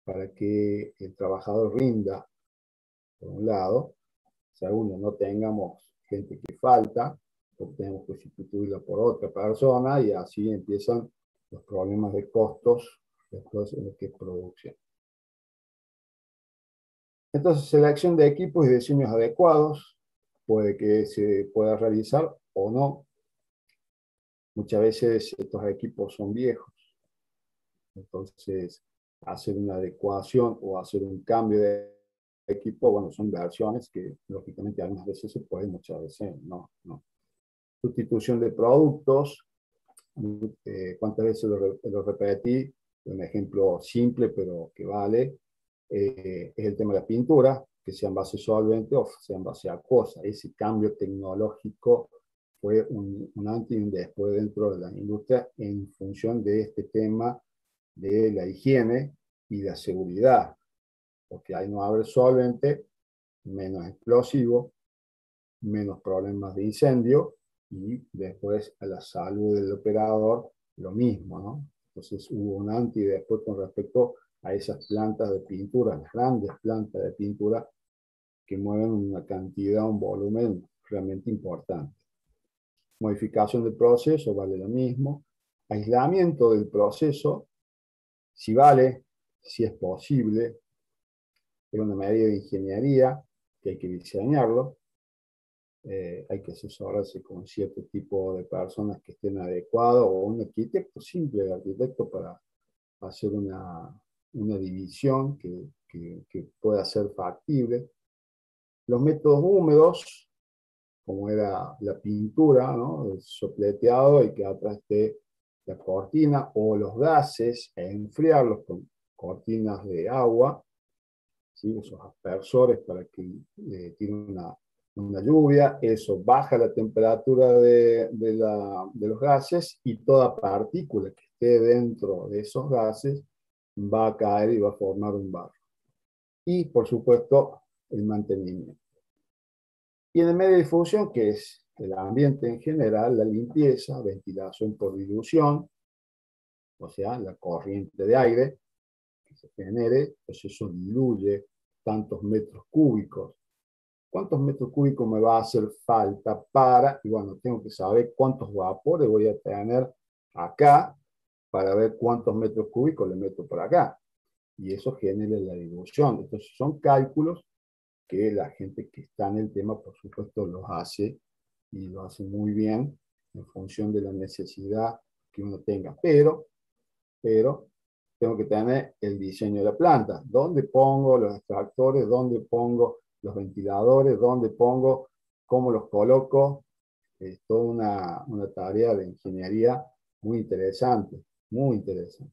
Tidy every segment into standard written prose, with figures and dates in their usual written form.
para que el trabajador rinda, por un lado. Segundo, no tengamos gente que falta, porque tenemos que sustituirla por otra persona, y así empiezan los problemas de costos después en lo que es producción. Entonces, selección de equipos y diseños adecuados, puede que se pueda realizar o no. Muchas veces estos equipos son viejos, entonces hacer una adecuación o hacer un cambio de equipo, bueno, son versiones que lógicamente algunas veces se pueden, muchas veces no. Sustitución de productos, ¿cuántas veces lo repetí? Un ejemplo simple pero que vale, es el tema de la pintura, que sea en base solvente o sea en base acuosa. Ese cambio tecnológico fue un antes y un después dentro de la industria en función de este tema de la higiene y la seguridad, porque ahí no haber solvente, menos explosivo, menos problemas de incendio, y después a la salud del operador lo mismo, ¿no? Entonces hubo un antes y después con respecto a esas plantas de pintura, las grandes plantas de pintura que mueven una cantidad, un volumen realmente importante. Modificación del proceso, vale lo mismo. Aislamiento del proceso, si vale, si es posible, es una medida de ingeniería que hay que diseñarlo. Hay que asesorarse con cierto tipo de personas que estén adecuados, o un arquitecto simple de arquitecto para hacer una división que pueda ser factible. Los métodos húmedos, como era la pintura, ¿no? El sopleteado y que atrás esté la cortina, o los gases, e enfriarlos con cortinas de agua, ¿sí? Esos aspersores para que tiene una lluvia, eso baja la temperatura de los gases, y toda partícula que esté dentro de esos gases va a caer y va a formar un barro. Y, por supuesto, el mantenimiento. Y en el medio de difusión, que es el ambiente en general, la limpieza, ventilación por dilución, o sea, la corriente de aire que se genere, pues eso diluye tantos metros cúbicos. ¿Cuántos metros cúbicos me va a hacer falta para? Y bueno, tengo que saber cuántos vapores voy a tener acá para ver cuántos metros cúbicos le meto por acá. Y eso genera la dilución. Entonces son cálculos que la gente que está en el tema, por supuesto, los hace, y lo hace muy bien en función de la necesidad que uno tenga. Pero tengo que tener el diseño de la planta. ¿Dónde pongo los extractores? ¿Dónde pongo los ventiladores? ¿Dónde pongo? ¿Cómo los coloco? Es toda una tarea de ingeniería muy interesante, muy interesante.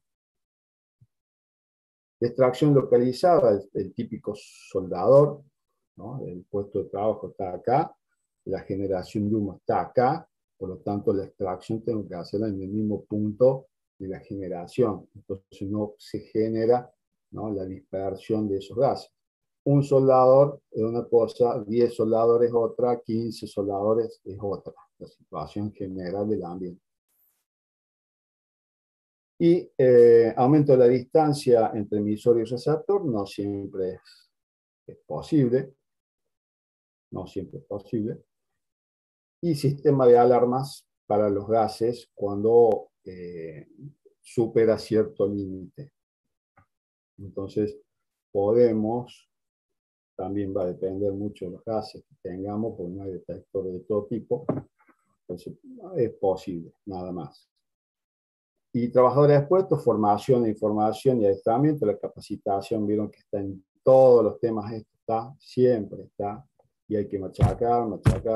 Extracción localizada, el típico soldador, ¿no? El puesto de trabajo está acá, la generación de humo está acá, por lo tanto la extracción tengo que hacerla en el mismo punto de la generación, entonces no se genera, ¿no?, la dispersión de esos gases. Un soldador es una cosa, 10 soldadores es otra, 15 soldadores es otra, la situación general del ambiente. Y aumento de la distancia entre emisor y receptor no siempre es posible, no siempre es posible. Y sistema de alarmas para los gases cuando supera cierto límite. Entonces, también va a depender mucho de los gases que tengamos, porque no hay detectores de todo tipo. Entonces, es posible, nada más. Y trabajadores expuestos, formación, información y adiestramiento. La capacitación, vieron que está en todos los temas, esto está, siempre está, y hay que machacar,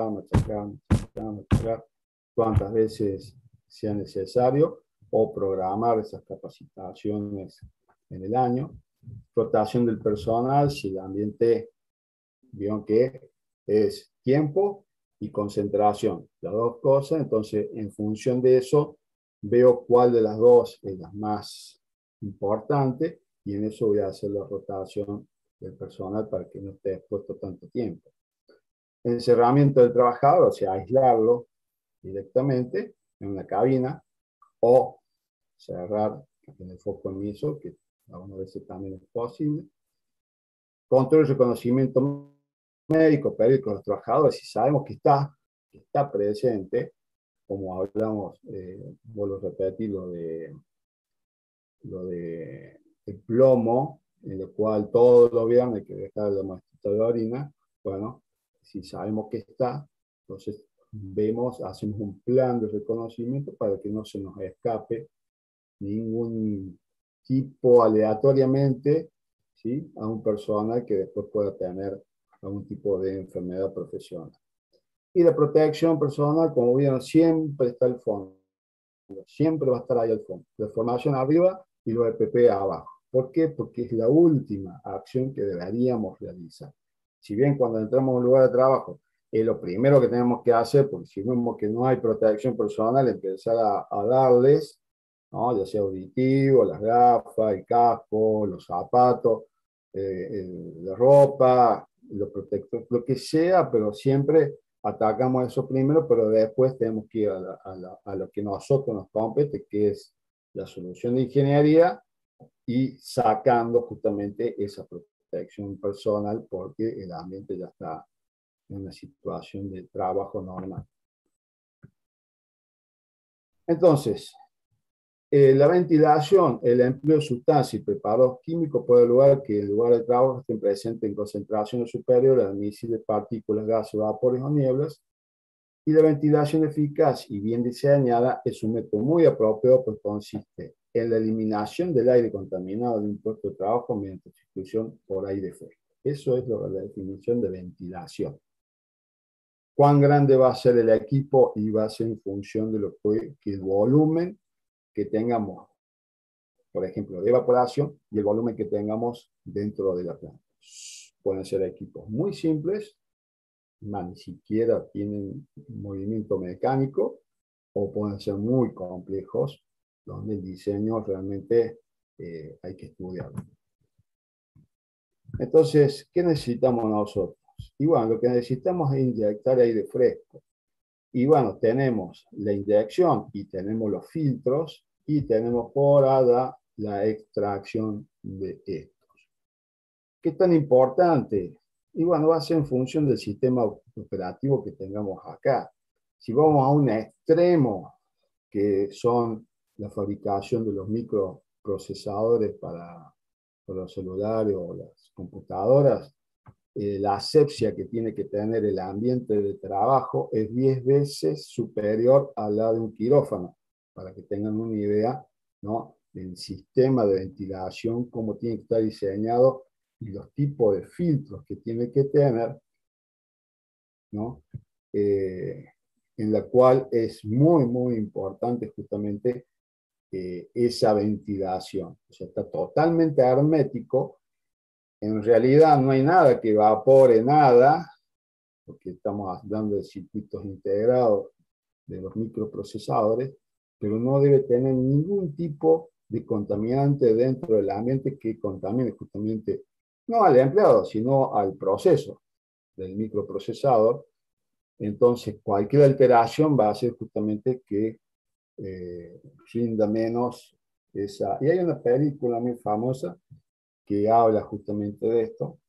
cuantas veces sea necesario, o programar esas capacitaciones en el año. Rotación del personal, si el ambiente, vieron que es tiempo y concentración, las dos cosas. Entonces, en función de eso, veo cuál de las dos es la más importante, y en eso voy a hacer la rotación del personal para que no esté expuesto tanto tiempo. Encerramiento del trabajador, o sea, aislarlo directamente en una cabina, o cerrar en el foco emiso, que algunas veces también es posible. Control y reconocimiento médico, periódico de los trabajadores, si sabemos que está presente, como hablamos, vuelvo a repetir lo de el plomo, en el cual todos los viernes hay que dejar la muestra de orina. Bueno, si sabemos que está, entonces hacemos un plan de reconocimiento para que no se nos escape ningún tipo aleatoriamente, ¿sí?, a un personal que después pueda tener algún tipo de enfermedad profesional. Y la protección personal, como vieron, siempre está al fondo. Siempre va a estar ahí al fondo. La formación arriba y los EPP abajo. ¿Por qué? Porque es la última acción que deberíamos realizar. Si bien cuando entramos a un lugar de trabajo es lo primero que tenemos que hacer, porque si vemos que no hay protección personal, empezar a darles, ¿no?, ya sea auditivo, las gafas, el casco, los zapatos, la ropa, los protectores, lo que sea, pero siempre atacamos eso primero, pero después tenemos que ir a lo que nosotros nos compete, que es la solución de ingeniería, y sacando justamente esa protección personal, porque el ambiente ya está en una situación de trabajo normal. Entonces, la ventilación, el empleo de sustancias y preparados químicos puede lograr que en lugar de trabajo estén presentes en concentraciones superiores a admisibles partículas, gases, vapores o nieblas. Y la ventilación eficaz y bien diseñada es un método muy apropiado, pues consiste en la eliminación del aire contaminado de un puesto de trabajo mediante sustitución por aire fresco. Eso es la definición de ventilación. ¿Cuán grande va a ser el equipo? Y va a ser en función de lo que el volumen que tengamos, por ejemplo, de evaporación, y el volumen que tengamos dentro de la planta. Pueden ser equipos muy simples, ni siquiera tienen movimiento mecánico, o pueden ser muy complejos, donde el diseño realmente hay que estudiarlo. Entonces, ¿qué necesitamos nosotros? Y bueno, lo que necesitamos es inyectar aire fresco. Y bueno, tenemos la inyección y tenemos los filtros y tenemos por allá la extracción de estos. ¿Qué tan importante? Y bueno, va a ser en función del sistema operativo que tengamos acá. Si vamos a un extremo, que son la fabricación de los microprocesadores para los celulares o las computadoras, la asepsia que tiene que tener el ambiente de trabajo es 10 veces superior a la de un quirófano, para que tengan una idea, ¿no?, del sistema de ventilación, cómo tiene que estar diseñado y los tipos de filtros que tiene que tener, ¿no? En la cual es muy, muy importante justamente esa ventilación. O sea, está totalmente hermético. En realidad no hay nada que evapore nada, porque estamos hablando de circuitos integrados de los microprocesadores, pero no debe tener ningún tipo de contaminante dentro del ambiente que contamine justamente no al empleado, sino al proceso del microprocesador. Entonces, cualquier alteración va a hacer justamente que rinda menos esa. Y hay una película muy famosa que habla justamente de esto.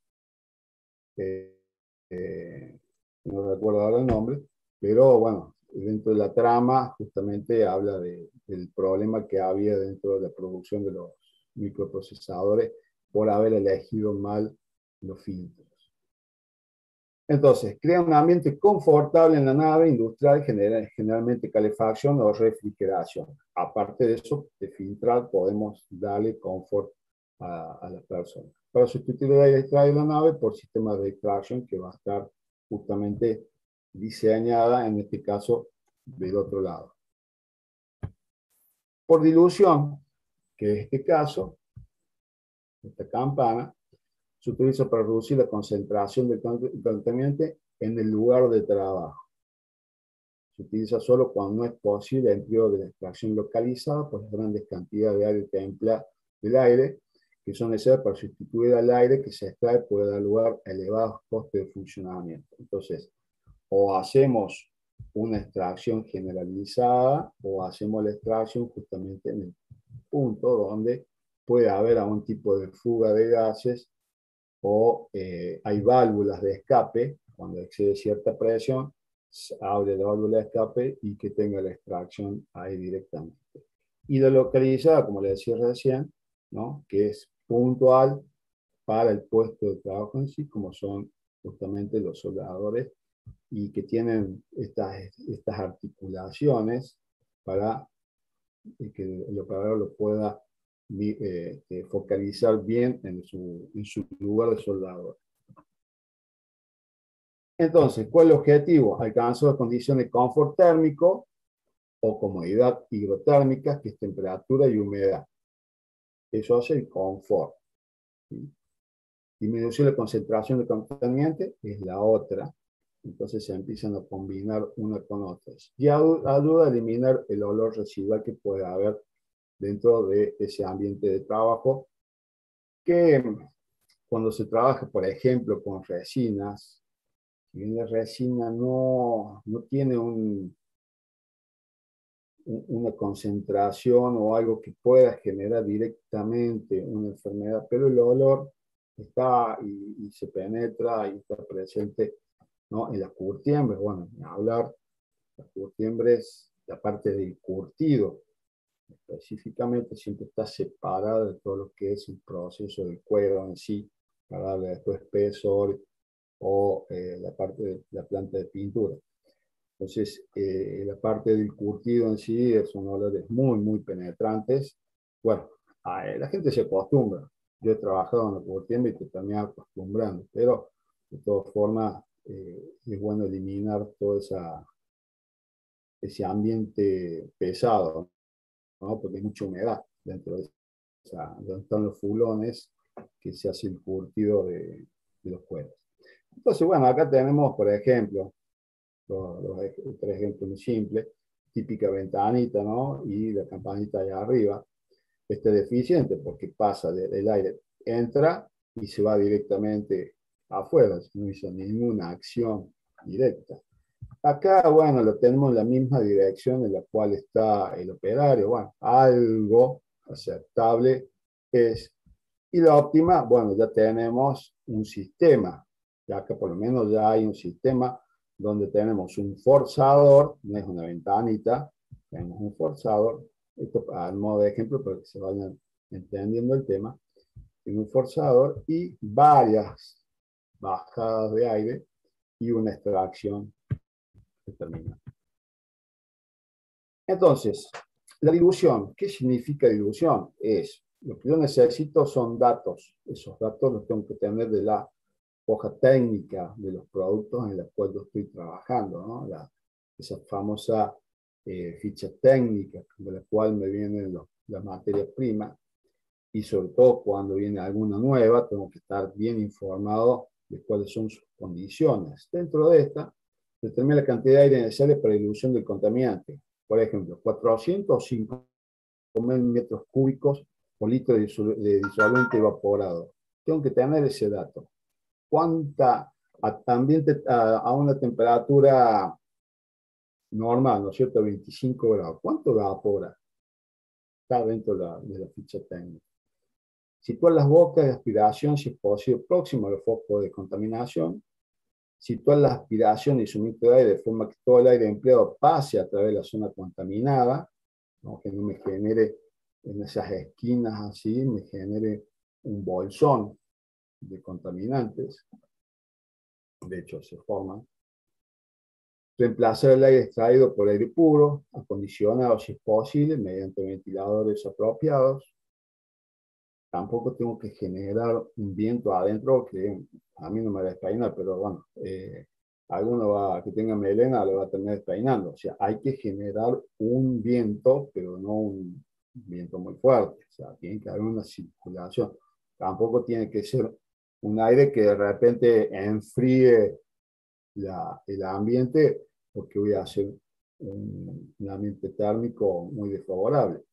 No recuerdo ahora el nombre, pero bueno, dentro de la trama justamente habla del problema que había dentro de la producción de los microprocesadores por haber elegido mal los filtros. Entonces, crea un ambiente confortable en la nave industrial, generalmente calefacción o refrigeración. Aparte de eso, de filtrar, podemos darle confort a las personas. Para sustituir el aire extraído de la nave por sistema de extracción que va a estar justamente diseñada, en este caso, del otro lado. Por dilución, que es este caso, esta campana, se utiliza para reducir la concentración del contaminante en el lugar de trabajo. Se utiliza solo cuando no es posible el empleo de la extracción localizada por las grandes cantidades de aire que emplea del aire, que son necesarias para sustituir al aire que se extrae, puede dar lugar a elevados costes de funcionamiento. Entonces, o hacemos una extracción generalizada o hacemos la extracción justamente en el punto donde puede haber algún tipo de fuga de gases o hay válvulas de escape. Cuando excede cierta presión, se abre la válvula de escape y que tenga la extracción ahí directamente. Y la localizada, como le decía recién, ¿no? Que es puntual para el puesto de trabajo en sí, como son justamente los soldadores, y que tienen estas articulaciones para que el operador lo pueda focalizar bien en su lugar de soldador. Entonces, ¿cuál es el objetivo? Alcanzar las condiciones de confort térmico o comodidad hidrotérmica, que es temperatura y humedad. Eso hace el confort. ¿Sí? Disminución de concentración de contaminante es la otra. Entonces se empiezan a combinar una con otras. Y ayuda a eliminar el olor residual que puede haber dentro de ese ambiente de trabajo, que cuando se trabaja, por ejemplo, con resinas, si bien la resina no tiene una concentración o algo que pueda generar directamente una enfermedad, pero el olor está y se penetra y está presente, ¿no? En las curtiembres. Bueno, hablar, las curtiembres, la parte del curtido, específicamente siempre está separada de todo lo que es el proceso del cuero en sí, para darle después espesor o la parte de la planta de pintura. Entonces, la parte del curtido en sí son olores muy, muy penetrantes. Bueno, la gente se acostumbra. Yo he trabajado en la curtiembre y te también acostumbrando, pero de todas formas es bueno eliminar todo ese ambiente pesado, ¿no? Porque hay mucha humedad dentro de donde están los fulones que se hace el curtido de los cueros. Entonces, bueno, acá tenemos, por ejemplo, los tres ejemplos muy simples, típica ventanita, ¿no? Y la campanita allá arriba. Este es deficiente porque pasa del aire, entra y se va directamente afuera, no hizo ninguna acción directa. Acá, bueno, lo tenemos en la misma dirección en la cual está el operario. Bueno, algo aceptable es. Y la óptima, bueno, ya tenemos un sistema. Ya que por lo menos ya hay un sistema donde tenemos un forzador, no es una ventanita, tenemos un forzador. Esto al modo de ejemplo para que se vayan entendiendo el tema. Tiene un forzador y varias bajadas de aire y una extracción determinada. Entonces, la dilución, ¿qué significa dilución? Es, lo que yo necesito son datos. Esos datos los tengo que tener de la hoja técnica de los productos en los cuales yo estoy trabajando, ¿no? Esa famosa ficha técnica de la cual me vienen las materias primas, y sobre todo cuando viene alguna nueva, tengo que estar bien informado de cuáles son sus condiciones. Dentro de esta, determina la cantidad de aire necesaria para la dilución del contaminante. Por ejemplo, 405 metros cúbicos por litro de disolvente evaporado. Tengo que tener ese dato. ¿Cuánta ambiente a una temperatura normal, ¿no es cierto? 25 grados. ¿Cuánto evapora? Está dentro de la ficha técnica. Situar las bocas de aspiración, si es posible, próximo al foco de contaminación. Situar la aspiración y suministro de aire de forma que todo el aire empleado pase a través de la zona contaminada, ¿no? Que no me genere en esas esquinas así, me genere un bolsón de contaminantes. De hecho, se forman. Reemplazar el aire extraído por aire puro, acondicionado si es posible, mediante ventiladores apropiados. Tampoco tengo que generar un viento adentro que a mí no me despeina, pero bueno, alguno que tenga melena lo va a terminar despeinando. O sea, hay que generar un viento, pero no un viento muy fuerte. O sea, tiene que haber una circulación. Tampoco tiene que ser un aire que de repente enfríe el ambiente, porque voy a hacer un ambiente térmico muy desfavorable.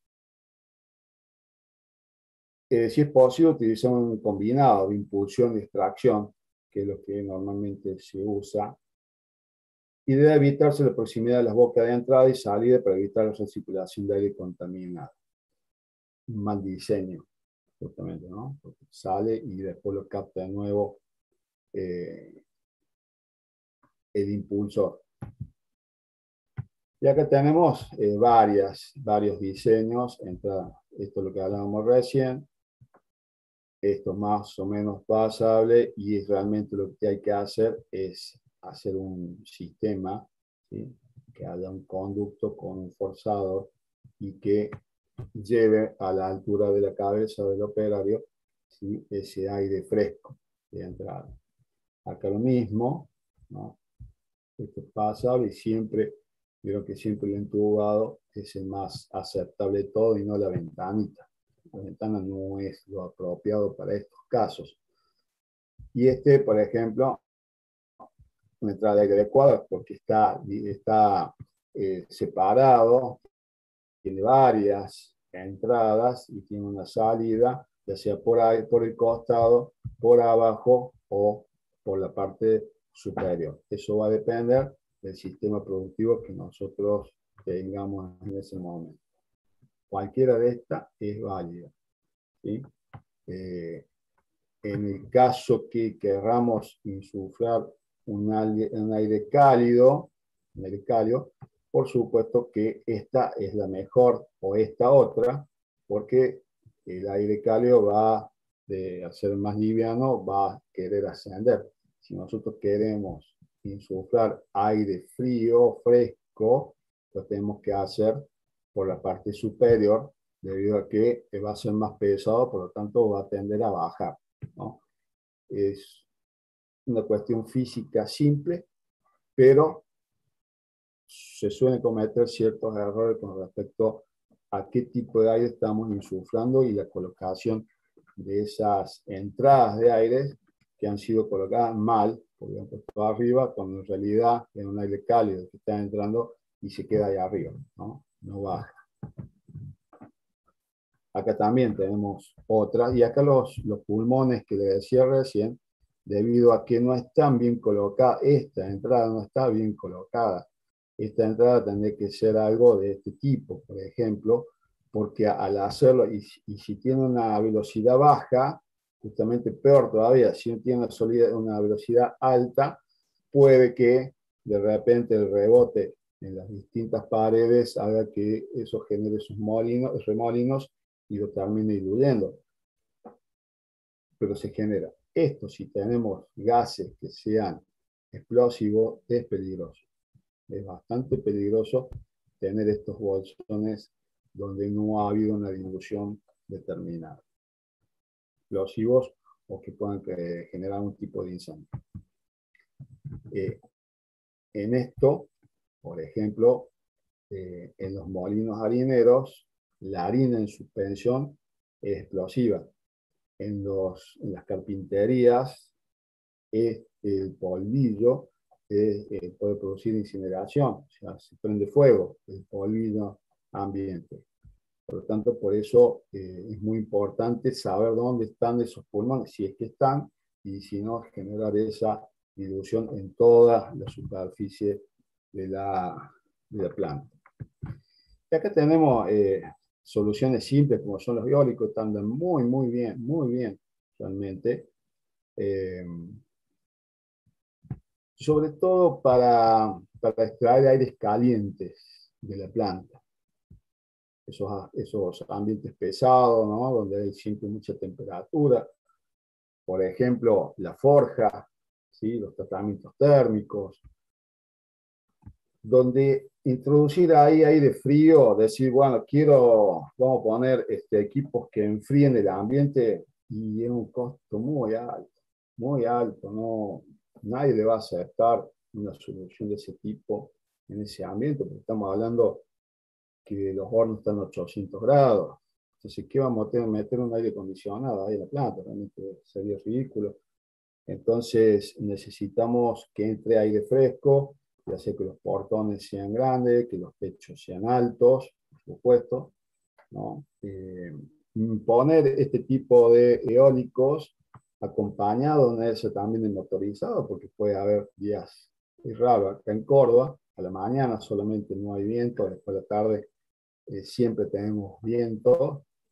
Si es posible, utilizar un combinado de impulsión y extracción, que es lo que normalmente se usa, y debe evitarse la proximidad de las bocas de entrada y salida para evitar la recirculación de aire contaminado. Un mal diseño. justamente, ¿no? Porque sale y después lo capta de nuevo el impulsor. Y acá tenemos varios diseños. Entra, esto es lo que hablábamos recién. Esto más o menos pasable y realmente lo que hay que hacer es hacer un sistema, ¿sí? Que haya un conducto con un forzador y que lleve a la altura de la cabeza del operario, ¿sí? Ese aire fresco de entrada. Acá lo mismo, ¿no? Esto es pasable y siempre, creo que siempre el entubado es el más aceptable de todo y no la ventanita. La ventana no es lo apropiado para estos casos. Y este, por ejemplo, una entrada de aire adecuada porque está separado, tiene varias entradas y tiene una salida, ya sea por ahí, por el costado, por abajo o por la parte superior. Eso va a depender del sistema productivo que nosotros tengamos en ese momento. Cualquiera de estas es válida, ¿sí? En el caso que querramos insuflar un aire cálido, por supuesto que esta es la mejor o esta otra, porque el aire cálido va a ser más liviano, va a querer ascender. Si nosotros queremos insuflar aire frío, fresco, lo tenemos que hacer por la parte superior, debido a que va a ser más pesado, por lo tanto va a tender a bajar, ¿no? Es una cuestión física simple, pero se suelen cometer ciertos errores con respecto a qué tipo de aire estamos insuflando y la colocación de esas entradas de aire que han sido colocadas mal, porque han puesto arriba, cuando en realidad es un aire cálido que está entrando y se queda ahí arriba, ¿no? No baja. Acá también tenemos otras, y acá los pulmones que les decía recién, debido a que no están bien colocadas, esta entrada no está bien colocada. Esta entrada tendría que ser algo de este tipo, por ejemplo, porque al hacerlo, y si tiene una velocidad baja, justamente peor todavía, si no tiene una velocidad alta, puede que de repente el rebote en las distintas paredes haga que eso genere sus remolinos y lo termine diluyendo. Pero se genera. Esto, si tenemos gases que sean explosivos, es peligroso. Es bastante peligroso tener estos bolsones donde no ha habido una dilución determinada. Explosivos o que puedan generar un tipo de incendio. En esto, por ejemplo, en los molinos harineros, la harina en suspensión es explosiva. En las carpinterías, el polvillo puede producir incineración, o sea, se prende fuego el polvillo ambiente. Por lo tanto, por eso es muy importante saber dónde están esos pulmones, si es que están, y si no, generar esa dilución en toda la superficie de la planta. Y acá tenemos soluciones simples como son los eólicos, están muy bien, realmente. Sobre todo para extraer aires calientes de la planta. Esos ambientes pesados, ¿no? Donde hay siempre mucha temperatura. Por ejemplo, la forja, ¿sí? Los tratamientos térmicos, donde introducir ahí aire frío, decir, bueno, vamos a poner equipos que enfríen el ambiente y es un costo muy alto, no, nadie le va a aceptar una solución de ese tipo en ese ambiente, porque estamos hablando que los hornos están a 800 grados. Entonces, ¿qué vamos a meter un aire acondicionado ahí en la planta? Realmente sería ridículo. Entonces, necesitamos que entre aire fresco, ya sea que los portones sean grandes, que los techos sean altos, por supuesto, ¿no? Poner este tipo de eólicos acompañado de eso también de motorizado, porque puede haber días, es raro, acá en Córdoba, a la mañana solamente no hay viento, después de la tarde siempre tenemos viento,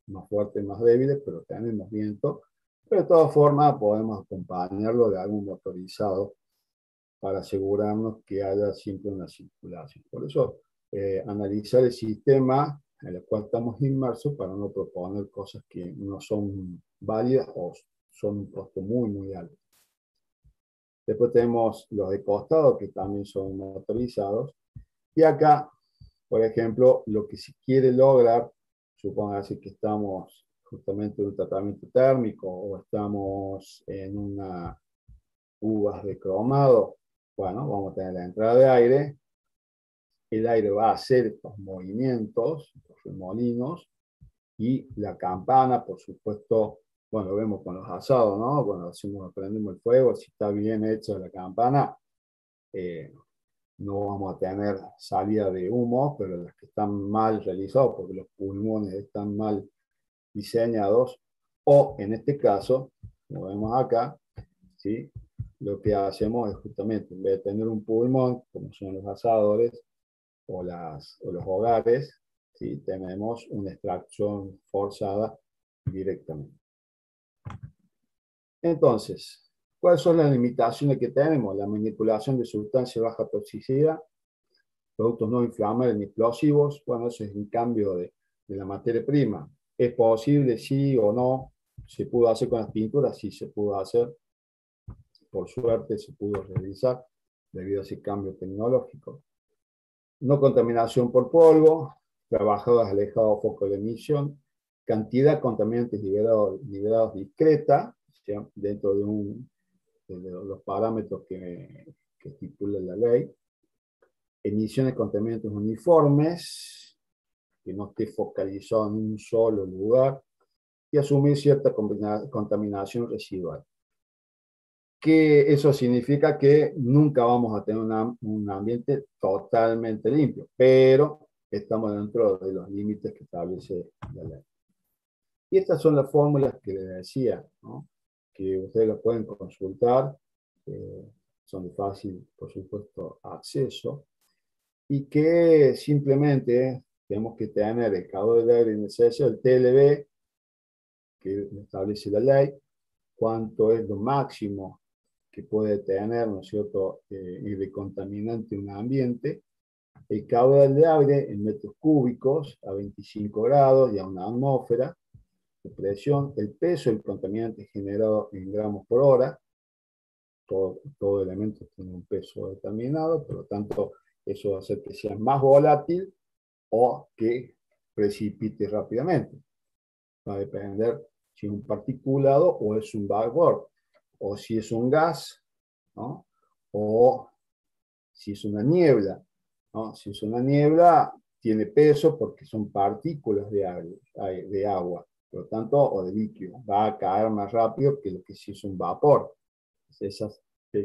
más fuertes, más débiles, pero tenemos viento. Pero de todas formas podemos acompañarlo de algún motorizado para asegurarnos que haya siempre una circulación. Por eso, analizar el sistema en el cual estamos inmersos para no proponer cosas que no son válidas o son un costo muy, muy alto. Después tenemos los de costado, que también son motorizados. Y acá, por ejemplo, lo que se quiere lograr, supóngase que estamos justamente en un tratamiento térmico o estamos en una uvas de cromado, bueno, vamos a tener la entrada de aire, el aire va a hacer estos movimientos, estos remolinos, y la campana, por supuesto, bueno, lo vemos con los asados, ¿no? Cuando prendemos el fuego, si está bien hecha la campana, eh, no vamos a tener salida de humo, pero las que están mal realizados, porque los pulmones están mal diseñados, o en este caso, como vemos acá, ¿sí? Lo que hacemos es justamente, en vez de tener un pulmón, como son los asadores o los hogares, ¿sí? Tenemos una extracción forzada directamente. Entonces, ¿cuáles son las limitaciones que tenemos? La manipulación de sustancias de baja toxicidad, productos no inflamables ni explosivos. Bueno, eso es un cambio de la materia prima. ¿Es posible, sí o no? ¿Se pudo hacer con las pinturas? Sí, se pudo hacer. Por suerte se pudo realizar debido a ese cambio tecnológico. No contaminación por polvo, trabajadores alejados de foco de emisión, cantidad de contaminantes liberados discreta, ¿sí? Dentro de los parámetros que estipula la ley, emisiones de contaminantes uniformes, que no esté focalizado en un solo lugar, y asumir cierta contaminación residual. Que eso significa que nunca vamos a tener un ambiente totalmente limpio, pero estamos dentro de los límites que establece la ley. Y estas son las fórmulas que les decía, ¿no? Que ustedes las pueden consultar, son de fácil, por supuesto, acceso, y que simplemente tenemos que tener el caudal de aire necesario, el TLB, que establece la ley, cuánto es lo máximo que puede tener, ¿no es cierto?, de contaminante un ambiente, el caudal de aire en metros cúbicos a 25 grados y a una atmósfera de presión, el peso del contaminante generado en gramos por hora, todo elemento tiene un peso determinado, por lo tanto, eso va a hacer que sea más volátil o que precipite rápidamente. Va a depender si es un particulado o es un vapor, o si es un gas, ¿no? O si es una niebla, ¿no? Si es una niebla, tiene peso porque son partículas de agua, por lo tanto, o de líquido, va a caer más rápido que lo que si es un vapor. Esos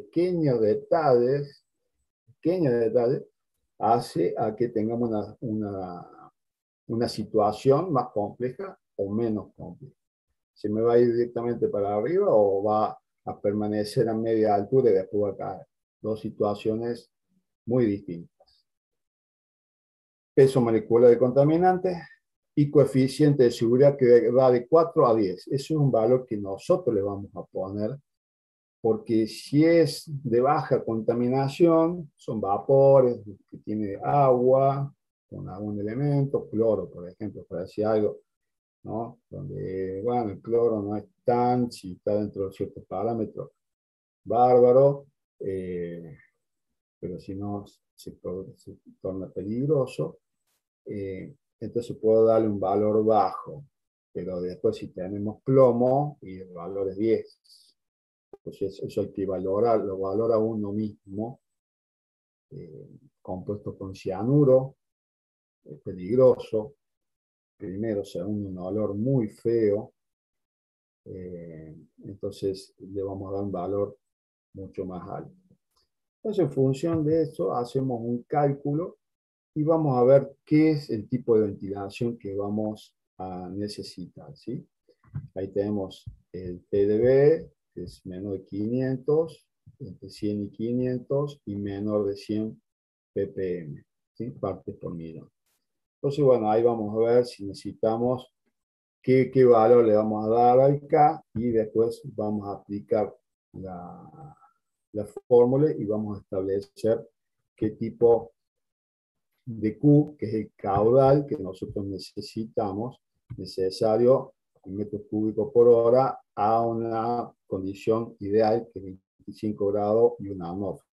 pequeños detalles, hace a que tengamos una situación más compleja o menos compleja. ¿Se me va a ir directamente para arriba o va a permanecer a media altura y después va a caer? Dos situaciones muy distintas. Peso molecular de contaminantes y coeficiente de seguridad que va de 4 a 10. Eso es un valor que nosotros le vamos a poner, porque si es de baja contaminación, son vapores que tiene agua, con algún elemento, cloro, por ejemplo, para decir algo, ¿no? Donde, bueno, el cloro no es tan, si está dentro de ciertos parámetros, bárbaro, pero si no se torna peligroso, entonces puedo darle un valor bajo, pero después si tenemos plomo y el valor es 10, entonces eso hay que valorarlo, lo valora uno mismo, compuesto con cianuro, es peligroso, primero segundo un olor muy feo, entonces le vamos a dar un valor mucho más alto. Entonces, en función de eso, hacemos un cálculo y vamos a ver qué es el tipo de ventilación que vamos a necesitar, ¿sí? Ahí tenemos el TDB, que es menor de 500, entre 100 y 500, y menor de 100 ppm, ¿sí? Partes por millón. Entonces, bueno, ahí vamos a ver si necesitamos qué valor le vamos a dar al K y después vamos a aplicar la fórmula y vamos a establecer qué tipo de Q, que es el caudal que nosotros necesitamos, necesario en metros cúbicos por hora a una condición ideal que es 25 grados y una atmósfera.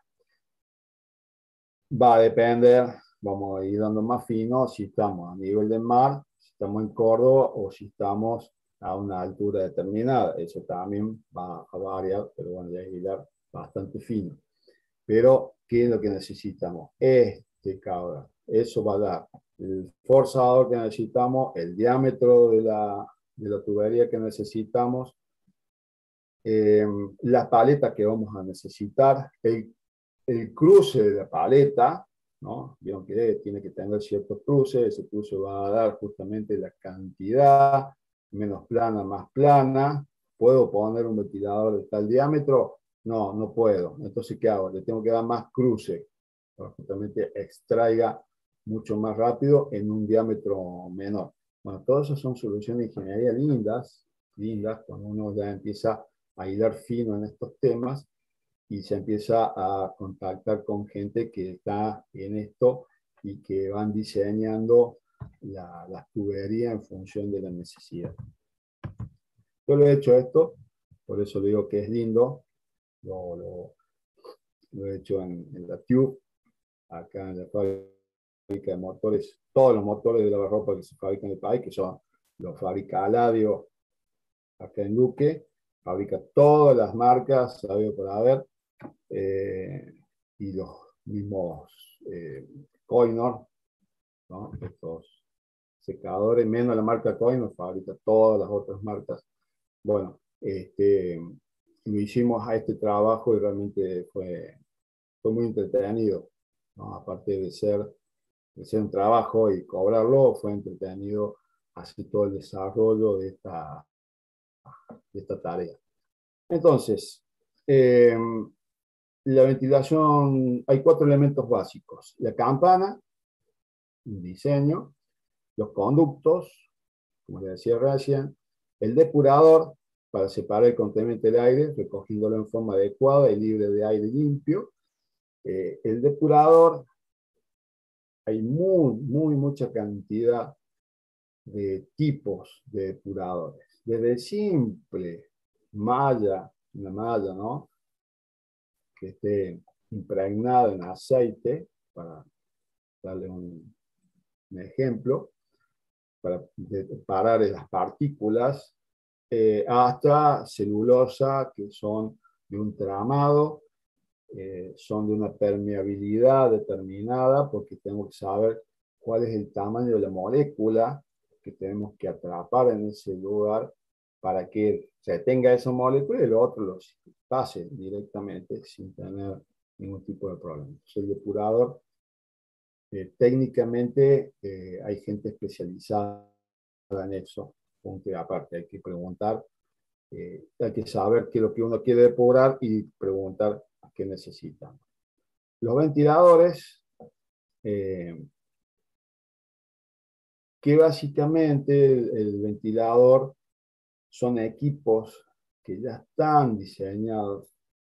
Va a depender, vamos a ir dando más fino, si estamos a nivel del mar, si estamos en Córdoba o si estamos a una altura determinada. Eso también va a variar, pero bueno, ya es bastante fino. Pero, ¿qué es lo que necesitamos? Este caudal. Eso va a dar el forzador que necesitamos, el diámetro de la tubería que necesitamos, la paleta que vamos a necesitar, el cruce de la paleta, ¿no? Vieron que tiene que tener ciertos cruces, ese cruce va a dar justamente la cantidad, menos plana, más plana. ¿Puedo poner un ventilador de tal diámetro? No, no puedo. Entonces, ¿qué hago? Le tengo que dar más cruce para que justamente extraiga mucho más rápido en un diámetro menor. Bueno, todas esas son soluciones de ingeniería lindas, cuando uno ya empieza a hilar fino en estos temas y se empieza a contactar con gente que está en esto y que van diseñando las tuberías en función de la necesidad. Yo lo he hecho esto, por eso digo que es lindo, lo he hecho en la Tube, acá en la fábrica de motores, todos los motores de lavarropa que se fabrican en el país, que son los fabrica Aladio, acá en Luque, fabrica todas las marcas, sabido por haber, y los mismos Koinor, ¿no? Estos secadores, menos la marca Koinor, fabrica todas las otras marcas. Bueno, lo hicimos a este trabajo y realmente fue muy entretenido, ¿no? Aparte de ser un trabajo y cobrarlo, fue entretenido hacer todo el desarrollo de esta tarea. Entonces, la ventilación, hay 4 elementos básicos. La campana, un diseño, los conductos, como les decía recién, el depurador para separar el contenido del aire, recogiéndolo en forma adecuada y libre de aire limpio. El depurador, hay mucha cantidad de tipos de depuradores. Desde simple malla, una malla, ¿no? Que esté impregnada en aceite, para darle un ejemplo, para parar las partículas, hasta celulosa, que son de un tramado, son de una permeabilidad determinada, porque tenemos que saber cuál es el tamaño de la molécula que tenemos que atrapar en ese lugar para que se tenga esa molécula y el otro lo pase directamente sin tener ningún tipo de problema. Entonces, el depurador, técnicamente, hay gente especializada en eso, aunque aparte hay que preguntar, hay que saber qué es lo que uno quiere depurar y preguntar qué necesita. Los ventiladores, que básicamente el ventilador son equipos que ya están diseñados,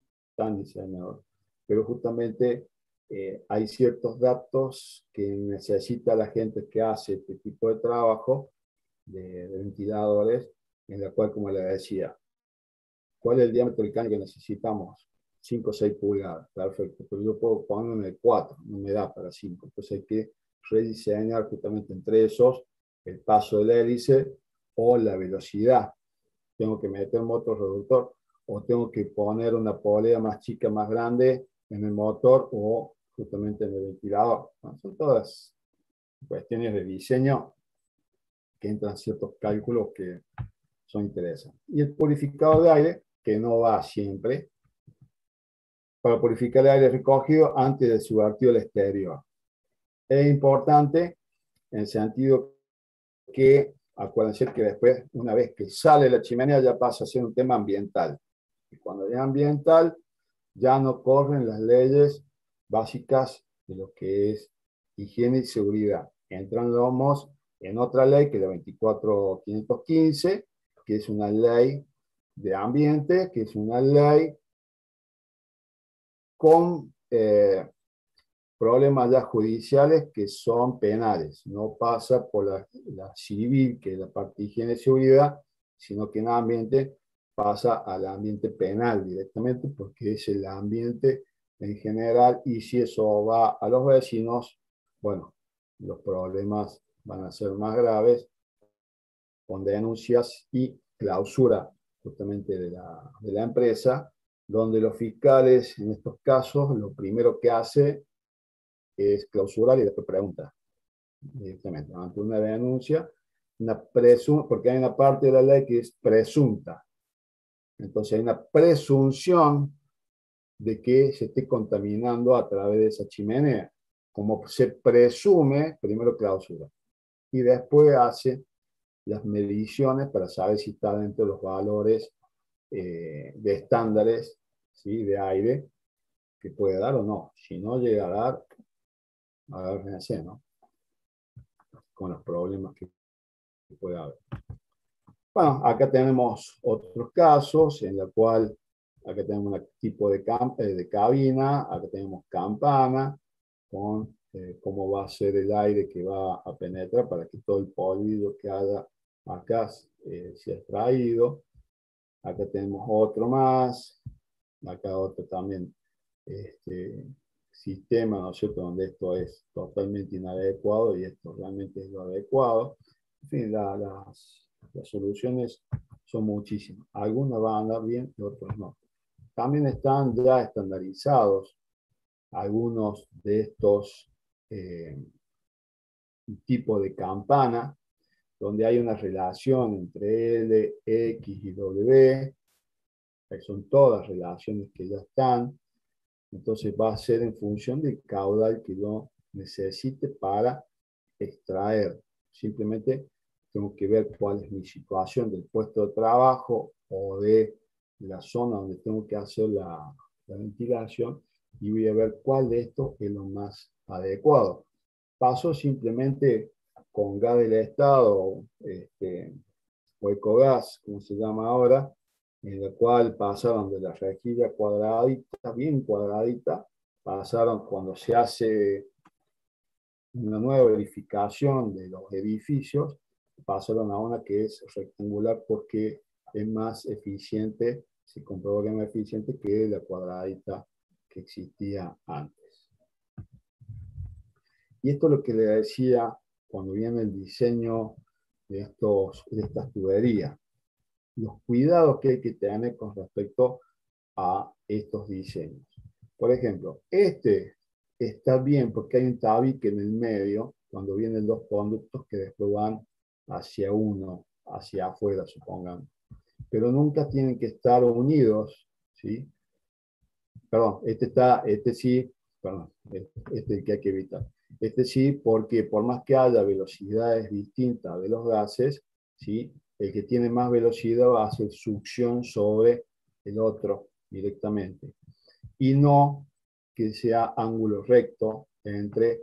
pero justamente hay ciertos datos que necesita la gente que hace este tipo de trabajo de ventiladores, en la cual, como les decía, ¿cuál es el diámetro del caño que necesitamos? 5 o 6 pulgadas, perfecto, pero yo puedo ponerme de 4, no me da para 5, entonces hay que rediseñar justamente entre esos el paso del hélice o la velocidad. Tengo que meter motor reductor o tengo que poner una polea más chica, más grande en el motor o justamente en el ventilador. ¿No? Son todas cuestiones de diseño que entran ciertos cálculos que son interesantes. Y el purificador de aire, que no va siempre, para purificar el aire recogido antes de su vertido al exterior. Es importante en el sentido que, acuérdense que después, una vez que sale la chimenea, ya pasa a ser un tema ambiental. Y cuando es ambiental, ya no corren las leyes básicas de lo que es higiene y seguridad. Entran los en otra ley, que es la 24.515, que es una ley de ambiente, que es una ley con problemas ya judiciales que son penales. No pasa por la civil, que es la parte de higiene y seguridad, sino que en ambiente pasa al ambiente penal directamente, porque es el ambiente en general, y si eso va a los vecinos, bueno, los problemas van a ser más graves, con denuncias y clausura justamente de la empresa, donde los fiscales en estos casos lo primero que hace es clausurar y después pregunta directamente ante una denuncia, porque hay una parte de la ley que es presunta. Entonces hay una presunción de que se esté contaminando a través de esa chimenea. Como se presume, primero clausura y después hace las mediciones para saber si está dentro de los valores de estándares, ¿sí?, de aire que puede dar o no. Si no llega a dar RNC, ¿no?, con los problemas que puede haber. Bueno, acá tenemos otros casos en la cual acá tenemos un tipo de cabina, acá tenemos campana, con cómo va a ser el aire que va a penetrar para que todo el polvillo que haya acá sea extraído. Acá tenemos otro más, acá otro también sistema, ¿no es cierto?, donde esto es totalmente inadecuado y esto realmente es lo adecuado. En fin, las soluciones son muchísimas. Algunas van a andar bien y otras no. También están ya estandarizados algunos de estos tipos de campana, donde hay una relación entre L, X y W, que son todas relaciones que ya están. Entonces va a ser en función del caudal que yo necesite para extraer. Simplemente tengo que ver cuál es mi situación del puesto de trabajo o de la zona donde tengo que hacer la ventilación, y voy a ver cuál de estos es lo más adecuado. Paso simplemente con gas del Estado, o Ecogas, como se llama ahora, en la cual pasaron de la rejilla cuadradita, bien cuadradita, pasaron cuando se hace una nueva verificación de los edificios, pasaron a una que es rectangular porque es más eficiente, se comprobó que es más eficiente que la cuadradita que existía antes. Y esto es lo que le decía cuando viene el diseño de estas tuberías. Los cuidados que hay que tener con respecto a estos diseños. Por ejemplo, este está bien porque hay un tabique en el medio cuando vienen dos conductos que después van hacia uno, hacia afuera, supongamos. Pero nunca tienen que estar unidos, ¿sí? Perdón, este sí, perdón, este es el que hay que evitar. Este sí, porque por más que haya velocidades distintas de los gases, ¿sí?, el que tiene más velocidad va a hacer succión sobre el otro directamente. Y no que sea ángulo recto entre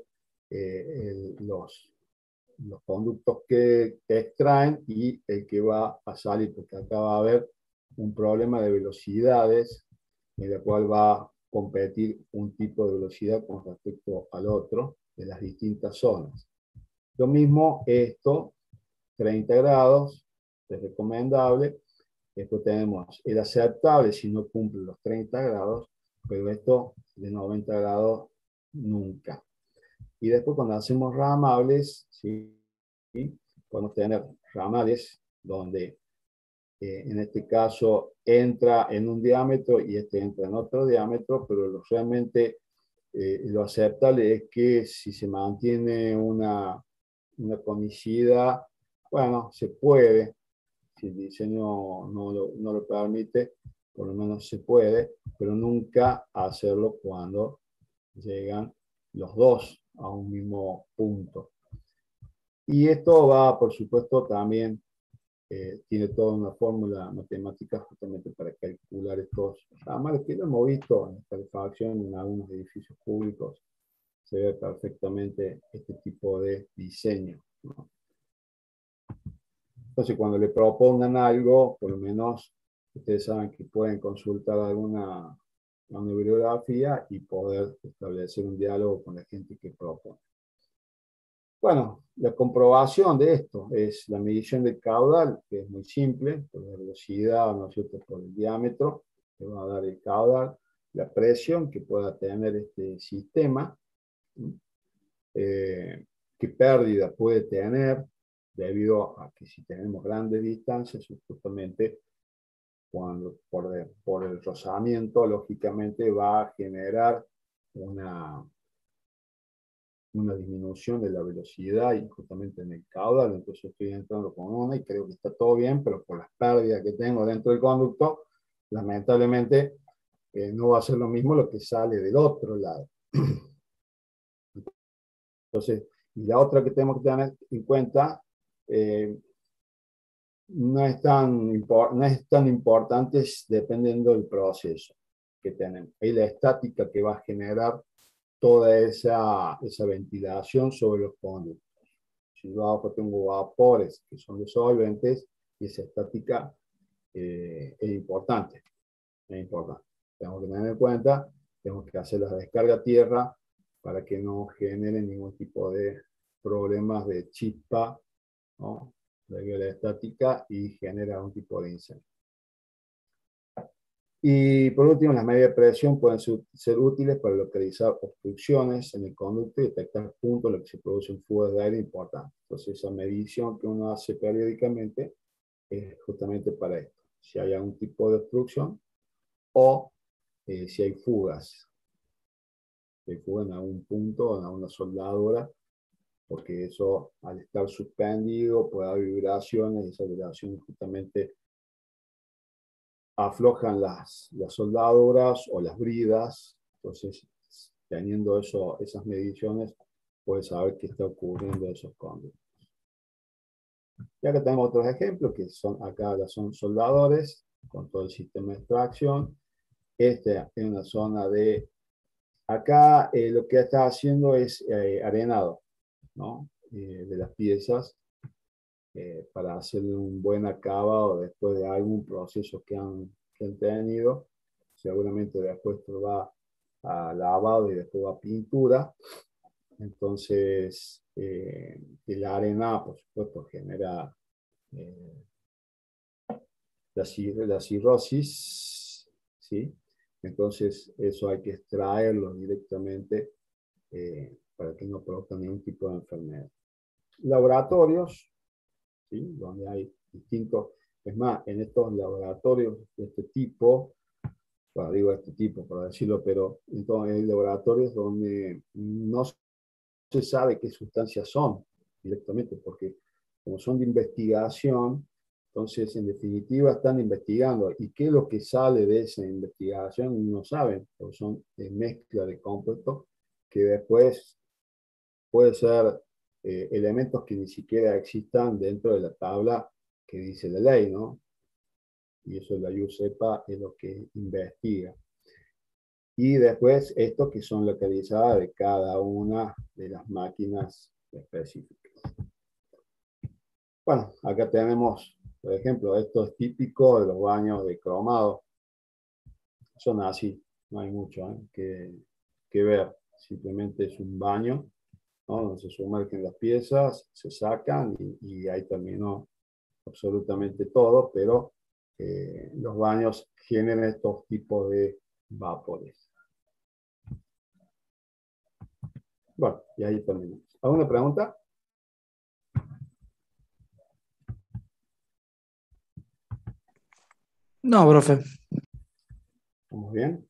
los conductos que extraen y el que va a salir, porque acá va a haber un problema de velocidades en el cual va a competir un tipo de velocidad con respecto al otro de las distintas zonas. Lo mismo esto, 30 grados, es recomendable. Después tenemos el aceptable si no cumple los 30 grados, pero esto de 90 grados nunca. Y después cuando hacemos ramables, ¿sí?, podemos tener ramales donde en este caso entra en un diámetro y este entra en otro diámetro, pero realmente lo aceptable es que si se mantiene una conicidad, bueno, se puede, si el diseño no lo permite, por lo menos se puede, pero nunca hacerlo cuando llegan los dos a un mismo punto. Y esto va, por supuesto, también tiene toda una fórmula matemática justamente para calcular estos ramales, que lo hemos visto en calefacción en algunos edificios públicos. Se ve perfectamente este tipo de diseño, ¿no? Entonces, cuando le propongan algo, por lo menos ustedes saben que pueden consultar una bibliografía y poder establecer un diálogo con la gente que propone. Bueno, la comprobación de esto es la medición del caudal, que es muy simple, por la velocidad, ¿no es cierto?, por el diámetro, que va a dar el caudal, la presión que pueda tener este sistema, qué pérdida puede tener, debido a que si tenemos grandes distancias, justamente por el rozamiento, lógicamente va a generar una disminución de la velocidad y justamente en el caudal. Entonces estoy entrando con una y creo que está todo bien, pero por las pérdidas que tengo dentro del conducto, lamentablemente no va a ser lo mismo lo que sale del otro lado. Entonces, y la otra que tenemos que tener en cuenta, no es tan importante dependiendo del proceso que tenemos. Hay la estática que va a generar toda esa ventilación sobre los conductos. Si yo abajo tengo vapores que son disolventes, y esa estática es importante. Es importante. Tenemos que tener en cuenta, tenemos que hacer la descarga a tierra para que no genere ningún tipo de problemas de chispa, ¿no?, debido a la estática y genera un tipo de incendio. Y por último, las medidas de presión pueden ser útiles para localizar obstrucciones en el conducto y detectar puntos en los que se producen fugas de aire importantes. Entonces, esa medición que uno hace periódicamente es justamente para esto. Si hay algún tipo de obstrucción o si hay fugas. Si hay fugas en algún punto, en alguna soldadura, porque eso, al estar suspendido, puede haber vibraciones, y esas vibraciones justamente aflojan las soldaduras o las bridas. Entonces, teniendo esas mediciones, puedes saber qué está ocurriendo en esos conductos. Ya que tenemos otros ejemplos, que son acá son soldadores, con todo el sistema de extracción. Esta es una zona de... Acá lo que está haciendo es arenado, ¿no?, de las piezas, para hacerle un buen acabado después de algún proceso que han tenido. Seguramente después va a lavado y después va a pintura. Entonces, la arena, por supuesto, genera la cirrosis, ¿sí? Entonces, eso hay que extraerlo directamente para que no produzca ningún tipo de enfermedad. Laboratorios, ¿sí?, donde hay distintos, es más, en estos laboratorios de este tipo, bueno, digo este tipo para decirlo, pero entonces hay laboratorios donde no se sabe qué sustancias son directamente, porque como son de investigación, entonces en definitiva están investigando, y qué es lo que sale de esa investigación no saben, porque son mezcla de compuestos que después puede ser elementos que ni siquiera existan dentro de la tabla que dice la ley, ¿no? Y eso la USEPA es lo que investiga. Y después estos que son localizadas de cada una de las máquinas específicas. Bueno, acá tenemos, por ejemplo, esto es típico de los baños de cromado. Son así, no hay mucho que ver. Simplemente es un baño, ¿no?, donde se sumergen las piezas, se sacan y ahí terminó absolutamente todo, pero los baños generan estos tipos de vapores. Bueno, y ahí terminamos. ¿Alguna pregunta? No, profe. ¿Estamos bien?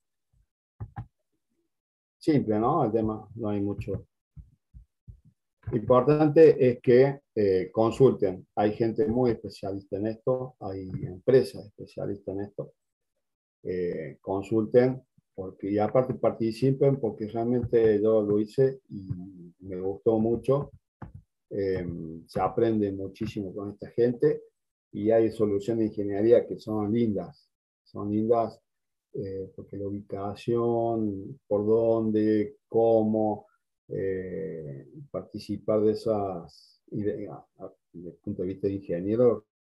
Simple, ¿no? El tema, no hay mucho. Lo importante es que consulten. Hay gente muy especialista en esto, hay empresas especialistas en esto. Consulten, y aparte participen, porque realmente yo lo hice y me gustó mucho. Se aprende muchísimo con esta gente y hay soluciones de ingeniería que son lindas, porque la ubicación, por dónde, cómo participar de esas, desde el punto de vista de ingeniero,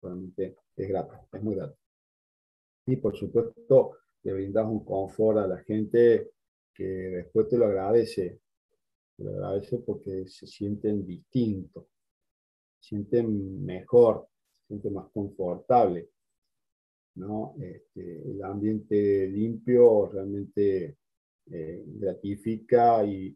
realmente es grato, es muy grato. Y por supuesto, le brindas un confort a la gente que después te lo agradece porque se sienten distintos, se sienten mejor, se sienten más confortable, ¿no? El ambiente limpio realmente gratifica y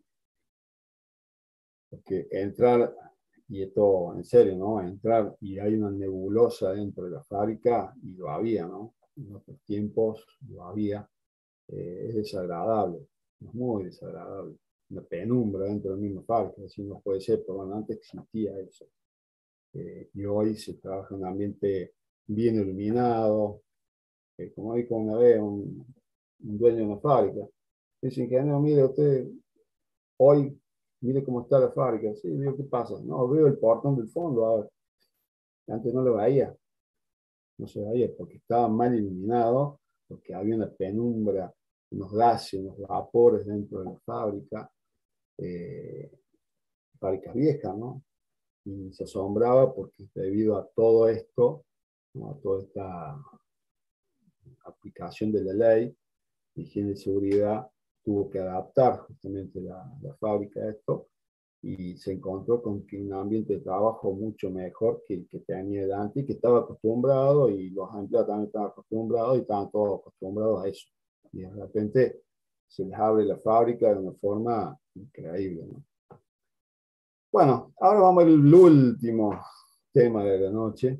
porque entrar, y esto en serio, ¿no? Entrar y hay una nebulosa dentro de la fábrica, y lo había, ¿no? En otros tiempos lo había, es desagradable, es muy desagradable. Una penumbra dentro de la misma fábrica, así no puede ser, pero bueno, antes existía eso. Y hoy se trabaja en un ambiente bien iluminado, como dijo una vez un dueño de una fábrica. Dice, ingeniero, mire usted, hoy, mire cómo está la fábrica. Sí, veo qué pasa. No, veo el portón del fondo ahora. Antes no lo veía, no se veía porque estaba mal iluminado, porque había una penumbra, unos gases, unos vapores dentro de la fábrica, eh, fábricas viejas, ¿no? Y se asombraba porque debido a todo esto, ¿no? A toda esta aplicación de la ley de higiene y seguridad, tuvo que adaptar justamente la fábrica a esto y se encontró con que un ambiente de trabajo mucho mejor que el que tenía delante y que estaba acostumbrado, y los empleados también estaban acostumbrados y estaban todos acostumbrados a eso. Y de repente se les abre la fábrica de una forma increíble, ¿no? Bueno, ahora vamos al último tema de la noche,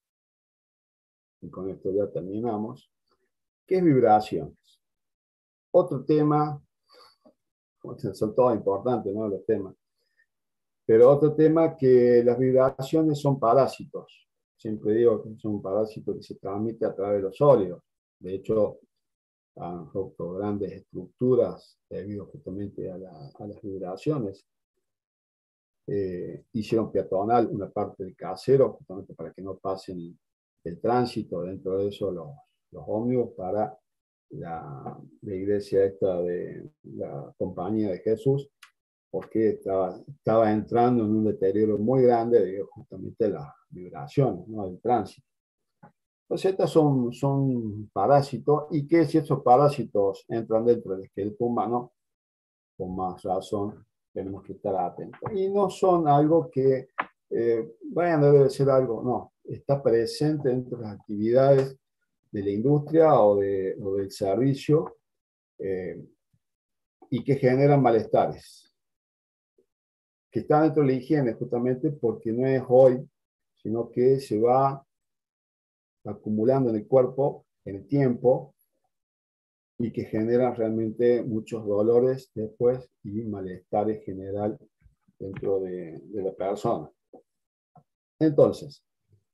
y con esto ya terminamos, que es vibraciones. Otro tema, son todos importantes, ¿no? Los temas. Pero otro tema, que las vibraciones son parásitos. Siempre digo que son parásitos que se transmiten a través de los sólidos. De hecho, han roto grandes estructuras debido justamente a las vibraciones. Hicieron peatonal una parte del casero, justamente para que no pasen el tránsito dentro de eso los ómnibus para la iglesia esta de la Compañía de Jesús, porque estaba entrando en un deterioro muy grande debido justamente a las vibraciones, ¿no? Del tránsito. Entonces, estos son parásitos, y que si estos parásitos entran dentro del esqueleto humano, con más razón tenemos que estar atentos. Y no son algo que, bueno, debe ser algo, no, está presente dentro de las actividades de la industria o del servicio, y que generan malestares, que están dentro de la higiene justamente porque no es hoy, sino que se va acumulando en el cuerpo, en el tiempo, y que generan realmente muchos dolores después y malestares general dentro de la persona. Entonces,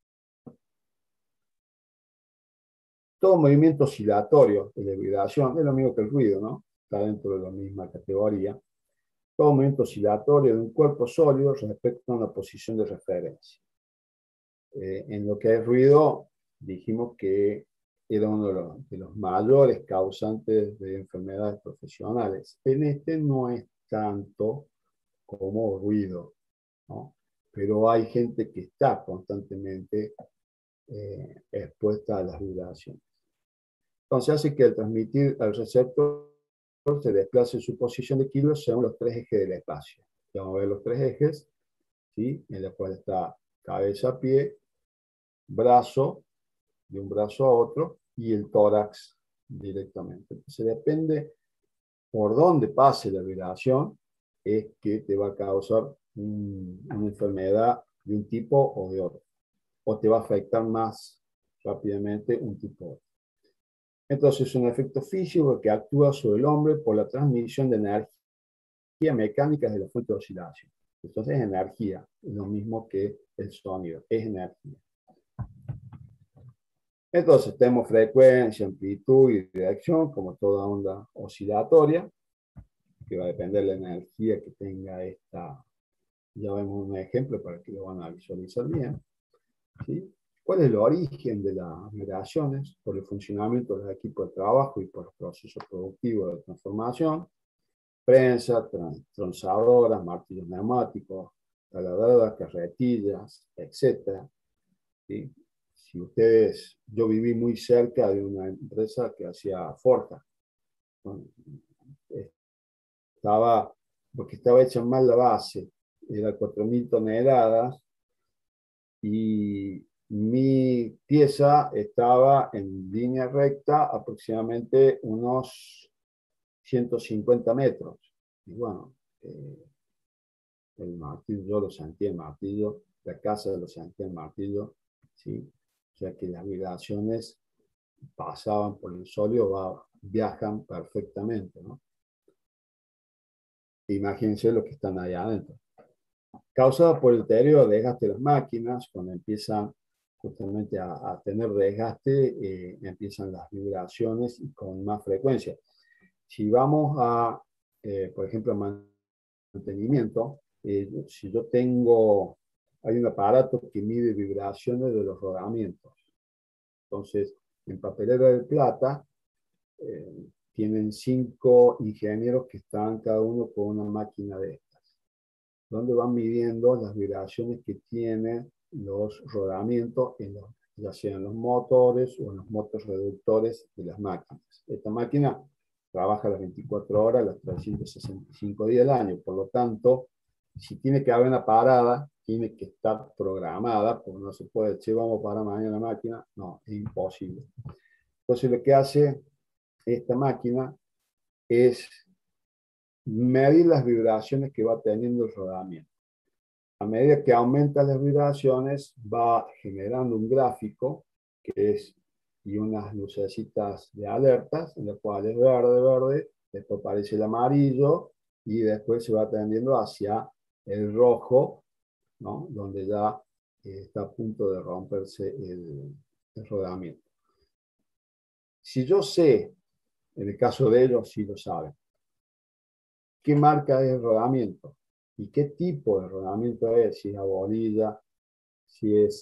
todo movimiento oscilatorio de la vibración es lo mismo que el ruido, ¿no? Está dentro de la misma categoría. Todo movimiento oscilatorio de un cuerpo sólido respecto a una posición de referencia. En lo que es ruido, dijimos que era uno de los mayores causantes de enfermedades profesionales. En este no es tanto como ruido, ¿no? Pero hay gente que está constantemente expuesta a las vibraciones. Entonces hace que al transmitir al receptor se desplace su posición de equilibrio según los tres ejes del espacio. Ya vamos a ver los tres ejes, ¿sí? En los cuales está cabeza, pie, brazo, de un brazo a otro, y el tórax directamente. Entonces depende por dónde pase la vibración, es que te va a causar una enfermedad de un tipo o de otro, o te va a afectar más rápidamente un tipo u otro. Entonces es un efecto físico que actúa sobre el hombre por la transmisión de energía mecánica de la fuente de oscilación. Entonces es energía, lo mismo que el sonido, es energía. Entonces tenemos frecuencia, amplitud y dirección, como toda onda oscilatoria, que va a depender de la energía que tenga esta. Ya vemos un ejemplo para que lo van a visualizar bien, ¿sí? ¿Cuál es el origen de las vibraciones? Por el funcionamiento de los equipos de trabajo y por los procesos productivos de transformación. Prensa, transadoras, martillos neumáticos, taladradas, carretillas, etc. ¿Sí? si ustedes, yo viví muy cerca de una empresa que hacía forja. Bueno, porque estaba hecha mal la base, era 4.000 toneladas, y mi pieza estaba en línea recta aproximadamente unos 150 metros. Y bueno, el martillo, yo lo sentí el martillo, la casa lo sentí el martillo, ¿sí? O sea que las vibraciones pasaban por el sólido, viajan perfectamente, ¿no? Imagínense los que están allá adentro. Causada por el deterioro de desgaste de las máquinas, cuando empiezan justamente a tener desgaste, empiezan las vibraciones y con más frecuencia. Si vamos a, por ejemplo, mantenimiento, si yo tengo, hay un aparato que mide vibraciones de los rodamientos. Entonces, en Papelera de Plata, tienen 5 ingenieros que están cada uno con una máquina de estas, donde van midiendo las vibraciones que tienen los rodamientos, ya sean los motores o en los motores reductores de las máquinas. Esta máquina trabaja las 24 horas, las 365 días del año. Por lo tanto, si tiene que haber una parada, tiene que estar programada, porque no se puede decir, vamos para mañana la máquina. No, es imposible. Entonces, lo que hace esta máquina es medir las vibraciones que va teniendo el rodamiento. A medida que aumentan las vibraciones, va generando un gráfico que es y unas lucecitas de alertas, en las cuales es verde, verde, después aparece el amarillo y después se va tendiendo hacia el rojo, ¿no? Donde ya está a punto de romperse el rodamiento. Si yo sé, en el caso de ellos, sí lo saben, qué marca es el rodamiento y qué tipo de rodamiento es, si es a bolilla, si es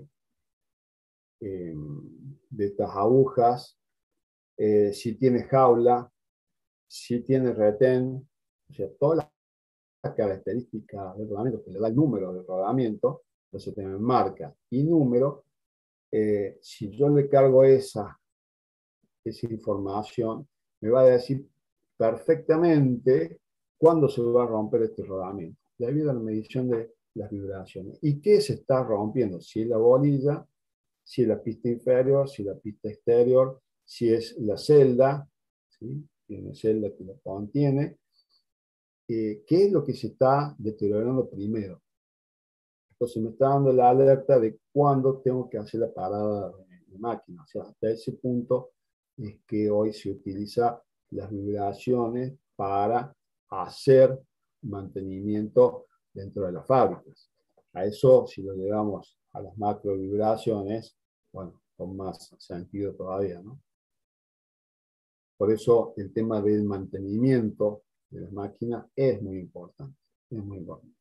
de estas agujas, si tiene jaula, si tiene retén, o sea, todas las características del rodamiento que le da el número del rodamiento, entonces tienen marca y número. Si yo le cargo esa información, me va a decir perfectamente cuándo se va a romper este rodamiento, debido a la medición de las vibraciones. ¿Y qué se está rompiendo? Si es la bolilla, si es la pista inferior, si es la pista exterior, si es la celda, ¿sí? Tiene celda que lo contiene. ¿Qué es lo que se está deteriorando primero? Entonces me está dando la alerta de cuándo tengo que hacer la parada de máquina. O sea, hasta ese punto es que hoy se utiliza las vibraciones para hacer mantenimiento dentro de las fábricas. A eso, si lo llevamos a las macro vibraciones, bueno, con más sentido todavía, ¿no? Por eso el tema del mantenimiento de las máquinas es muy importante. Es muy importante.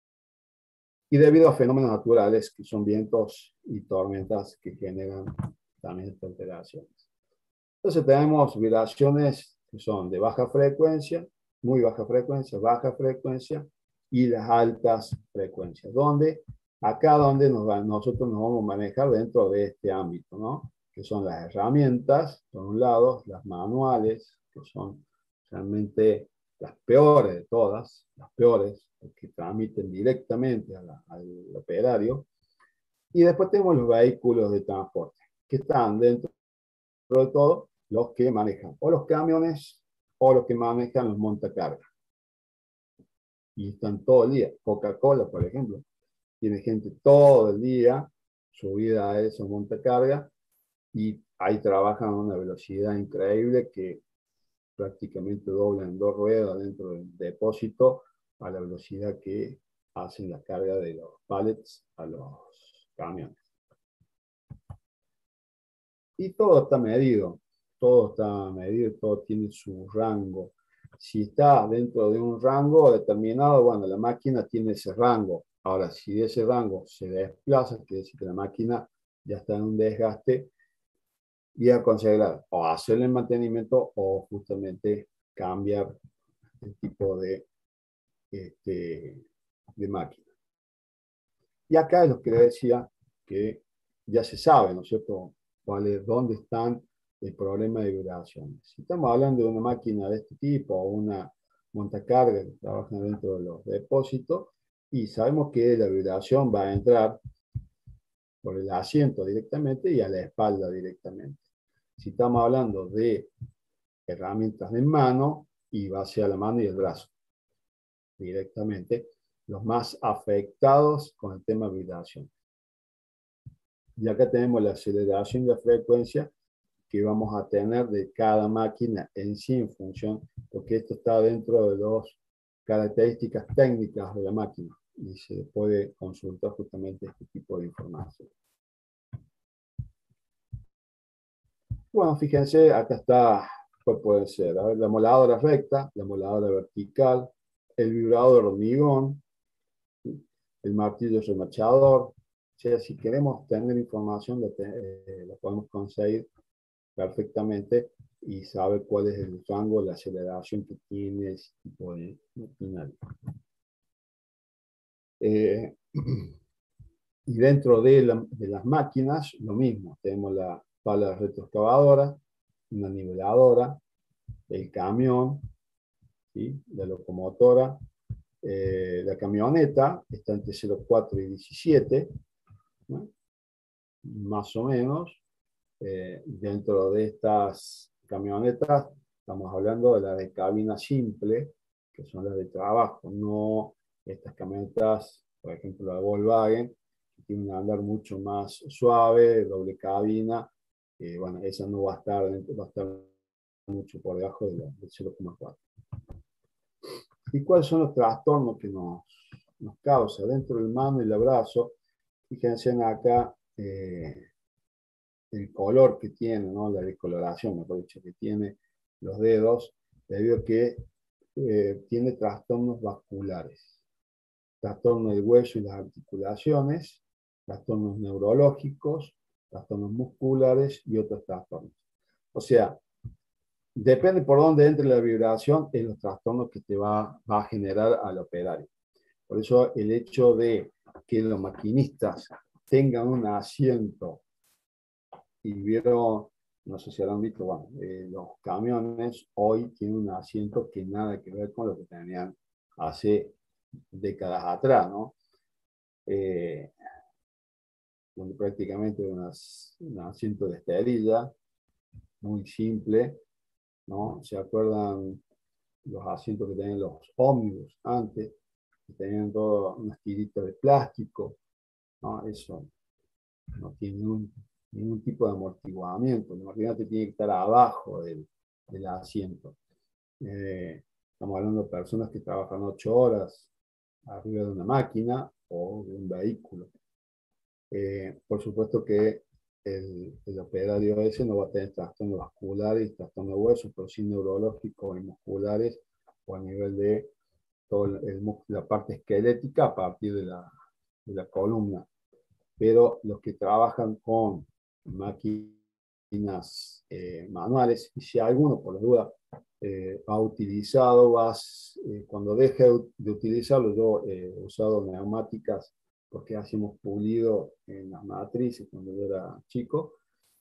Y debido a fenómenos naturales que son vientos y tormentas que generan también estas alteraciones. Entonces tenemos vibraciones que son de baja frecuencia, muy baja frecuencia y las altas frecuencias, donde donde nosotros nos vamos a manejar dentro de este ámbito, ¿no? Que son las herramientas, por un lado, las manuales, que son realmente las peores de todas, las peores, que transmiten directamente al operario. Y después tenemos los vehículos de transporte, que están dentro de todo los que manejan o los camiones o los que manejan los montacargas. Y están todo el día. Coca-Cola, por ejemplo, tiene gente todo el día subida a esos montacargas y ahí trabajan a una velocidad increíble que prácticamente doblan 2 ruedas dentro del depósito a la velocidad que hacen la carga de los pallets a los camiones. Y todo está medido, todo tiene su rango. Si está dentro de un rango determinado, bueno, la máquina tiene ese rango. Ahora, si ese rango se desplaza, quiere decir que la máquina ya está en un desgaste y aconsejar o hacerle el mantenimiento o justamente cambiar el tipo de máquina. Y acá es lo que le decía que ya se sabe, ¿no es cierto?, dónde están el problema de vibraciones. Si estamos hablando de una máquina de este tipo o una montacarga que trabaja dentro de los depósitos, y sabemos que la vibración va a entrar por el asiento directamente y a la espalda directamente. Si estamos hablando de herramientas de mano, y va hacia la mano y el brazo directamente, los más afectados con el tema vibración. Y acá tenemos la aceleración de frecuencia que vamos a tener de cada máquina en sí en función, porque esto está dentro de las características técnicas de la máquina y se puede consultar justamente este tipo de información. Bueno, fíjense, acá está, ¿cuál puede ser? A ver, la moladora recta, la moladora vertical, el vibrador de hormigón, el martillo remachador. O sea, si queremos tener información, la podemos conseguir perfectamente y saber cuál es el rango, la aceleración que tiene ese tipo de maquinaria. Y dentro de las máquinas, lo mismo. Tenemos la pala retroexcavadora, una niveladora, el camión, ¿sí?, la locomotora, la camioneta, está entre 0,4 y 17, ¿no?, más o menos. Dentro de estas camionetas estamos hablando de las de cabina simple, que son las de trabajo, no estas camionetas, por ejemplo la Volkswagen, que tiene un andar mucho más suave, doble cabina. Bueno, esa no va a estar, va a estar mucho por debajo del 0,4. ¿Y cuáles son los trastornos que nos causa dentro del mano y el brazo? Fíjense acá el color que tiene, ¿no?, la decoloración, mejor dicho, que tiene los dedos, debido a que tiene trastornos vasculares, trastornos del hueso y las articulaciones, trastornos neurológicos, trastornos musculares y otros trastornos. O sea, depende por dónde entre la vibración en los trastornos que te va a generar al operario. Por eso el hecho de que los maquinistas tengan un asiento, y vieron, no sé si habrán visto, bueno, los camiones hoy tienen un asiento que nada que ver con lo que tenían hace décadas atrás, ¿no? Donde prácticamente un asiento de esterilla, muy simple, ¿no? ¿Se acuerdan los asientos que tenían los ómnibus antes? Que tenían todas unas tiritas de plástico, ¿no? Eso no tiene ningún tipo de amortiguamiento. El amortiguamiento tiene que estar abajo del asiento. Estamos hablando de personas que trabajan 8 horas arriba de una máquina o de un vehículo. Por supuesto que el operario ese no va a tener trastornos vasculares, trastornos de huesos, pero sí neurológicos y musculares, o a nivel de toda la parte esquelética a partir de la columna. Pero los que trabajan con máquinas manuales, y si alguno por la duda ha utilizado, cuando deje de utilizarlo, yo he usado neumáticas porque hacemos pulido en las matrices cuando yo era chico,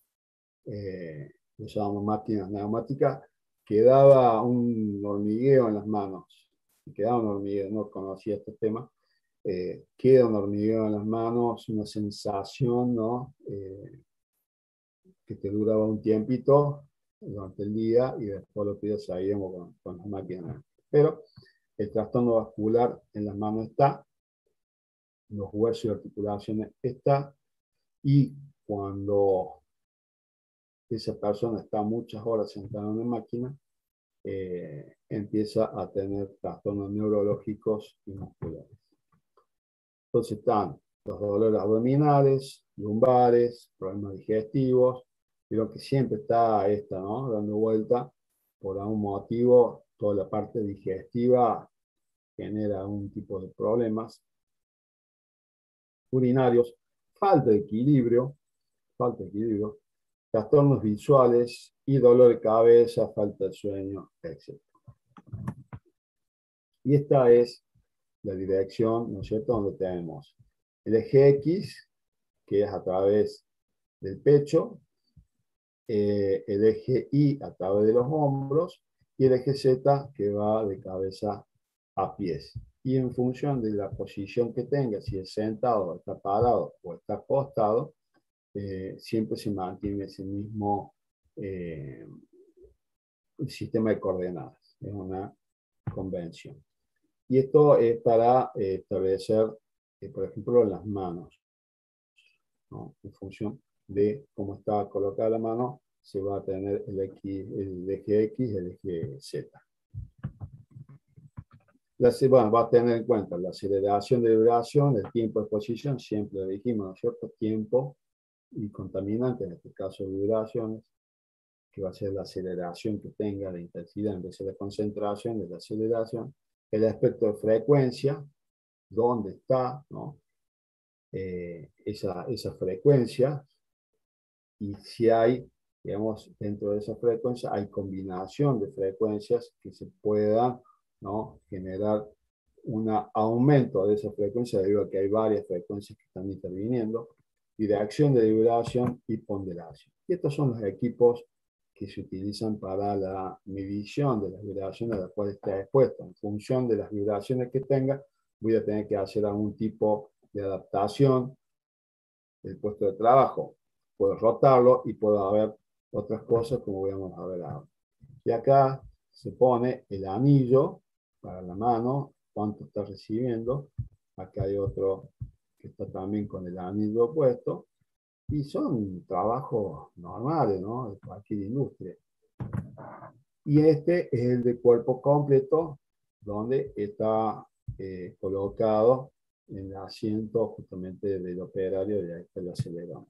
usábamos máquinas neumáticas, quedaba un hormigueo en las manos, quedaba un hormigueo, no conocía este tema. Queda un hormigueo en las manos, una sensación, ¿no?, que te duraba un tiempito durante el día y después los días seguíamos con las máquinas. Pero el trastorno vascular en las manos está, los huesos y articulaciones está, y cuando esa persona está muchas horas sentada en una máquina, empieza a tener trastornos neurológicos y musculares. Entonces están los dolores abdominales, lumbares, problemas digestivos, pero que siempre está esta, ¿no?, dando vuelta. Por algún motivo, toda la parte digestiva genera un tipo de problemas urinarios, falta de equilibrio, trastornos visuales y dolor de cabeza, falta de sueño, etc. Y esta es la dirección, ¿no es cierto?, donde tenemos el eje X, que es a través del pecho, el eje Y a través de los hombros y el eje Z que va de cabeza a pies. Y en función de la posición que tenga, si es sentado, está parado o está acostado, siempre se mantiene ese mismo sistema de coordenadas. Es una convención. Y esto es para establecer, por ejemplo, las manos, ¿no? En función de cómo está colocada la mano, se va a tener el eje X y el eje Z. Bueno, va a tener en cuenta la aceleración de vibración, el tiempo de exposición, siempre lo dijimos, ¿no es cierto? Tiempo y contaminante, en este caso vibraciones, que va a ser la aceleración que tenga de intensidad en vez de la concentración, de la aceleración, el aspecto de frecuencia, dónde está, ¿no? esa frecuencia, y si hay, digamos, dentro de esa frecuencia, hay combinación de frecuencias que se puedan, ¿no? generar un aumento de esa frecuencia debido a que hay varias frecuencias que están interviniendo, dirección de vibración y ponderación. Y estos son los equipos que se utilizan para la medición de las vibraciones a las cuales está expuesto. En función de las vibraciones que tenga, voy a tener que hacer algún tipo de adaptación del puesto de trabajo. Puedo rotarlo y puedo haber otras cosas como vamos a ver ahora. Y acá se pone el anillo para la mano, cuánto está recibiendo. Acá hay otro que está también con el anillo puesto. Y son trabajos normales, ¿no? De cualquier industria. Y este es el de cuerpo completo, donde está colocado en el asiento justamente del operario y ahí está el acelerador.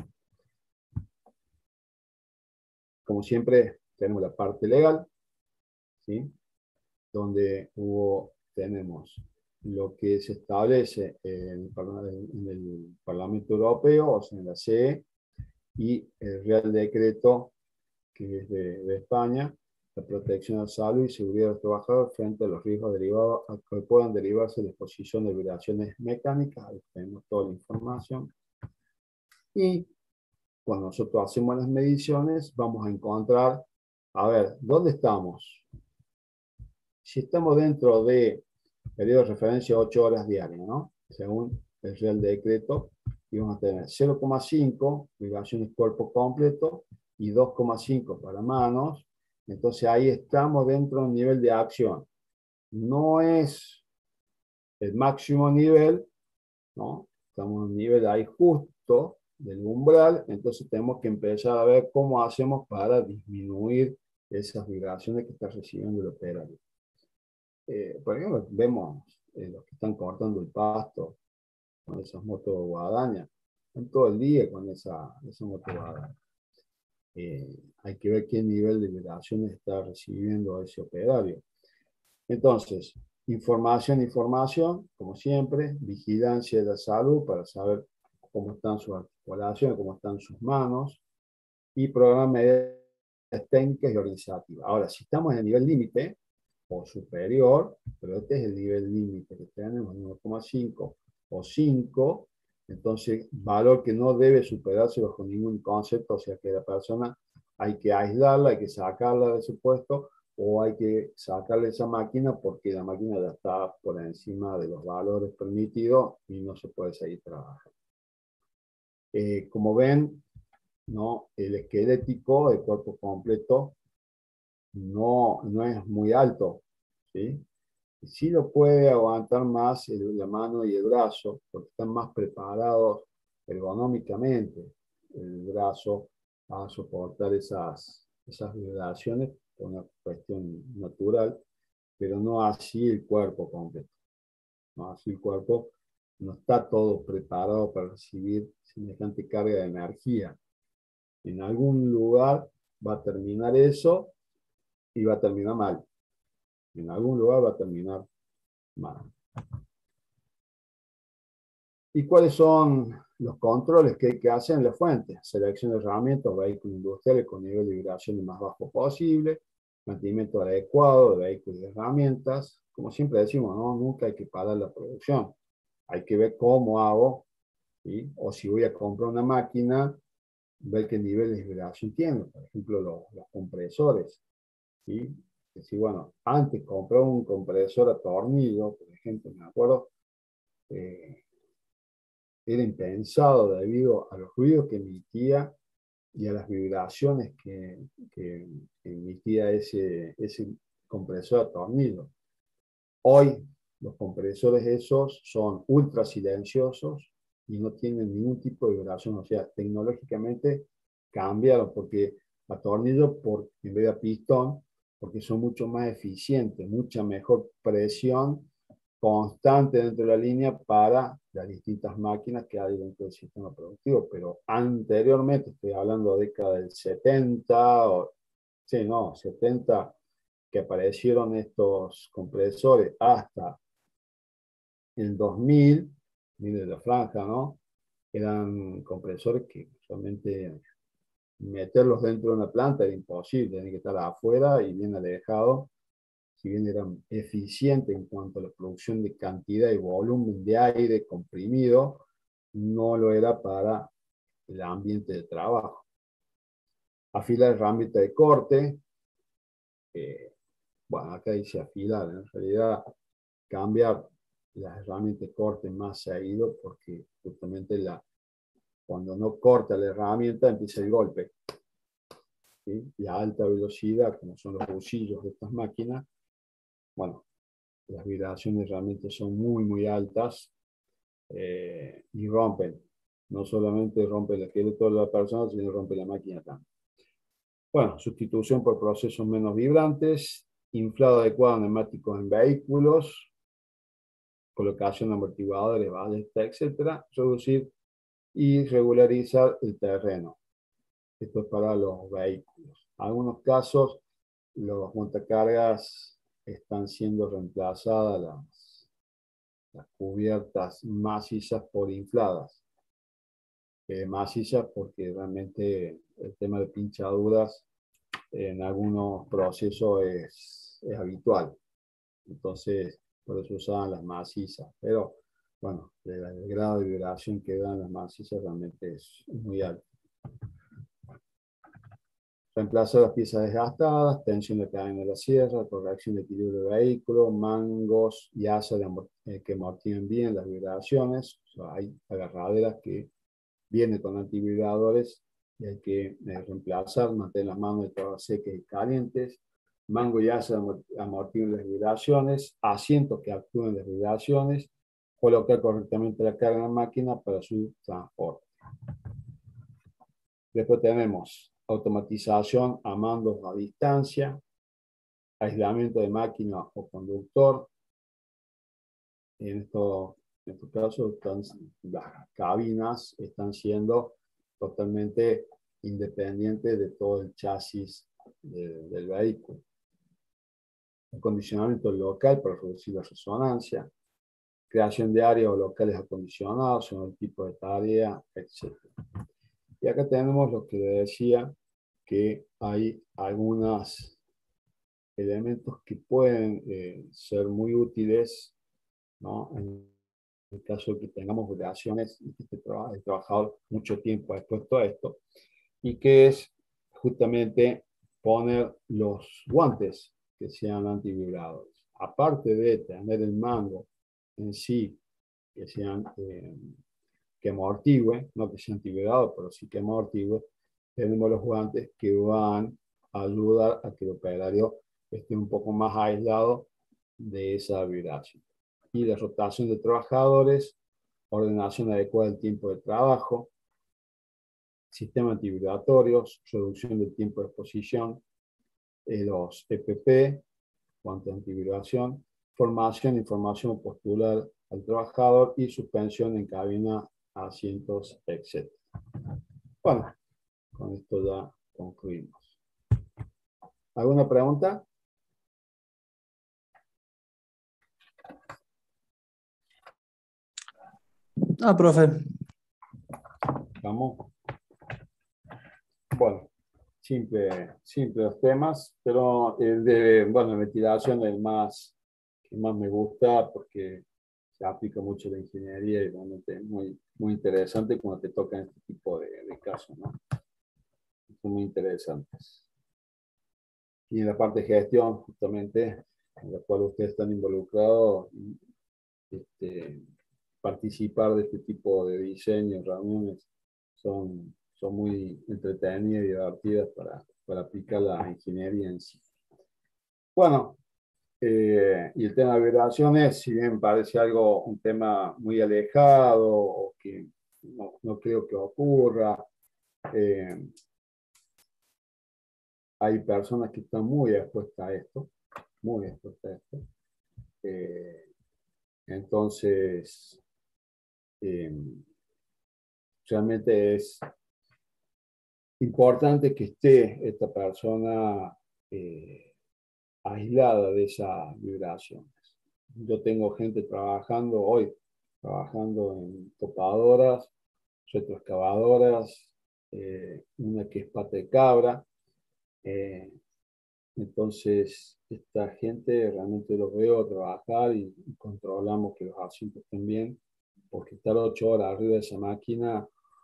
Como siempre, tenemos la parte legal, ¿sí? Donde tenemos lo que se establece en el Parlamento Europeo, o sea, en la CE, y el Real Decreto, que es de España, la protección de la salud y seguridad de los trabajadores frente a los riesgos derivados que puedan derivarse de la exposición de vibraciones mecánicas. Ahí tenemos toda la información. Y cuando nosotros hacemos las mediciones, vamos a encontrar, a ver, ¿dónde estamos? Si estamos dentro de periodo de referencia 8 horas diarias, ¿no? Según el Real Decreto, y vamos a tener 0,5 vibraciones cuerpo completo y 2,5 para manos. Entonces ahí estamos dentro de un nivel de acción. No es el máximo nivel, ¿no? Estamos en un nivel ahí justo del umbral, entonces tenemos que empezar a ver cómo hacemos para disminuir esas vibraciones que está recibiendo el operario. Por ejemplo, vemos los que están cortando el pasto con esas motos guadañas, están todo el día con esa moto guadaña. Hay que ver qué nivel de vibraciones está recibiendo ese operario. Entonces, información, como siempre, vigilancia de la salud para saber cómo están sus articulaciones, cómo están sus manos, y programa medidas técnicas y organizativas. Ahora, si estamos en el nivel límite o superior, pero este es el nivel límite que tenemos, 1,5 o 5, entonces valor que no debe superarse bajo ningún concepto, o sea que la persona hay que aislarla, hay que sacarla de su puesto, o hay que sacarle esa máquina porque la máquina ya está por encima de los valores permitidos y no se puede seguir trabajando. Como ven, ¿no? El esquelético de cuerpo completo no es muy alto, ¿sí? Sí lo puede aguantar más la mano y el brazo, porque están más preparados ergonómicamente el brazo a soportar esas vibraciones por una cuestión natural, pero no así el cuerpo completo. No así el cuerpo no está todo preparado para recibir semejante carga de energía. En algún lugar va a terminar eso y va a terminar mal. En algún lugar va a terminar mal. ¿Y cuáles son los controles que hay que hacer en la fuente? Selección de herramientas, vehículos industriales con nivel de vibración más bajo posible, mantenimiento adecuado de vehículos y herramientas. Como siempre decimos, ¿no? Nunca hay que parar la producción. Hay que ver cómo hago, ¿sí? O si voy a comprar una máquina, ver qué nivel de vibración tienen, por ejemplo, los compresores, ¿sí? Es decir, bueno, antes compré un compresor a tornillo, por ejemplo, me acuerdo, eh, era impensado debido a los ruidos que emitía y a las vibraciones que emitía ese compresor a tornillo. Hoy los compresores esos son ultra silenciosos y no tienen ningún tipo de vibración, o sea, tecnológicamente cambiaron porque a tornillo en vez de a pistón, porque son mucho más eficientes, mucha mejor presión constante dentro de la línea para las distintas máquinas que hay dentro del sistema productivo. Pero anteriormente, estoy hablando de década del 70, sí, no, 70, que aparecieron estos compresores hasta el 2000, de la franja, ¿no? Eran compresores que solamente meterlos dentro de una planta era imposible, tenían que estar afuera y bien alejados. Si bien eran eficientes en cuanto a la producción de cantidad y volumen de aire comprimido, no lo era para el ambiente de trabajo. Afilar herramienta de corte, bueno, acá dice afilar, en realidad cambiar las herramientas de corte más seguido porque justamente cuando no corta la herramienta empieza el golpe, ¿sí? Y a alta velocidad, como son los bolsillos de estas máquinas, bueno, las vibraciones realmente son muy, muy altas y rompen. No solamente rompe el esqueleto de la persona, sino rompe la máquina también. Bueno, sustitución por procesos menos vibrantes, inflado adecuado de neumáticos en vehículos, colocación de amortiguadores, ballesta, etcétera, reducir y regularizar el terreno. Esto es para los vehículos. En algunos casos, los montacargas están siendo reemplazadas las cubiertas macizas por infladas. Macizas porque realmente el tema de pinchaduras en algunos procesos es habitual. Entonces, por eso usaban las macizas. Pero, bueno, el grado de vibración que dan las macizas realmente es muy alto. Reemplaza las piezas desgastadas, tensión de cadena de la sierra, corrección de equilibrio de vehículo, mangos y asas que amortiguen bien las vibraciones. O sea, hay agarraderas que vienen con antivibradores y hay que reemplazar, mantener las manos de todas secas y calientes. Mango y asa amortiguen las vibraciones, asientos que actúen las vibraciones, colocar correctamente la carga en la máquina para su transporte. Después tenemos automatización a mandos a distancia, aislamiento de máquina o conductor. En estos casos, las cabinas están siendo totalmente independientes de todo el chasis del vehículo. Acondicionamiento local para reducir la resonancia. Creación de áreas o locales acondicionados según el tipo de tarea, etc. Y acá tenemos lo que decía, que hay algunos elementos que pueden ser muy útiles, ¿no? En el caso de que tengamos relaciones y que el trabajador mucho tiempo ha expuesto a esto, y que es justamente poner los guantes que sean antivibradores. Aparte de tener el mango en sí, que sean que amortigüe, no que sea antivibrador, pero sí que amortigüe, tenemos los guantes que van a ayudar a que el operario esté un poco más aislado de esa vibración. Y la rotación de trabajadores, ordenación adecuada del tiempo de trabajo, sistemas antivibratorios, reducción del tiempo de exposición, los EPP, cuanto a antivibración, formación, información postular al trabajador y suspensión en cabina, asientos, etc. Bueno, con esto ya concluimos. ¿Alguna pregunta? Ah, profe. Vamos. Bueno, simple los temas, pero el de, bueno, ventilación es el que más me gusta porque se aplica mucho la ingeniería y realmente es muy interesante cuando te tocan este tipo de casos, ¿no? son muy interesantes. Y en la parte de gestión, justamente, en la cual ustedes están involucrados, este, participar de este tipo de diseños, reuniones, son muy entretenidas y divertidas para aplicar la ingeniería en sí. Bueno, y el tema de vibraciones, si bien parece algo, un tema muy alejado o que no creo que ocurra, eh, hay personas que están muy expuestas a esto, muy expuestas a esto. Eh, entonces, eh, realmente es importante que esté esta persona aislada de esas vibraciones. Yo tengo gente trabajando hoy, trabajando en topadoras, retroexcavadoras, una que es pata de cabra. Entonces, esta gente realmente los veo trabajar y controlamos que los asientos estén bien, porque estar 8 horas arriba de esa máquina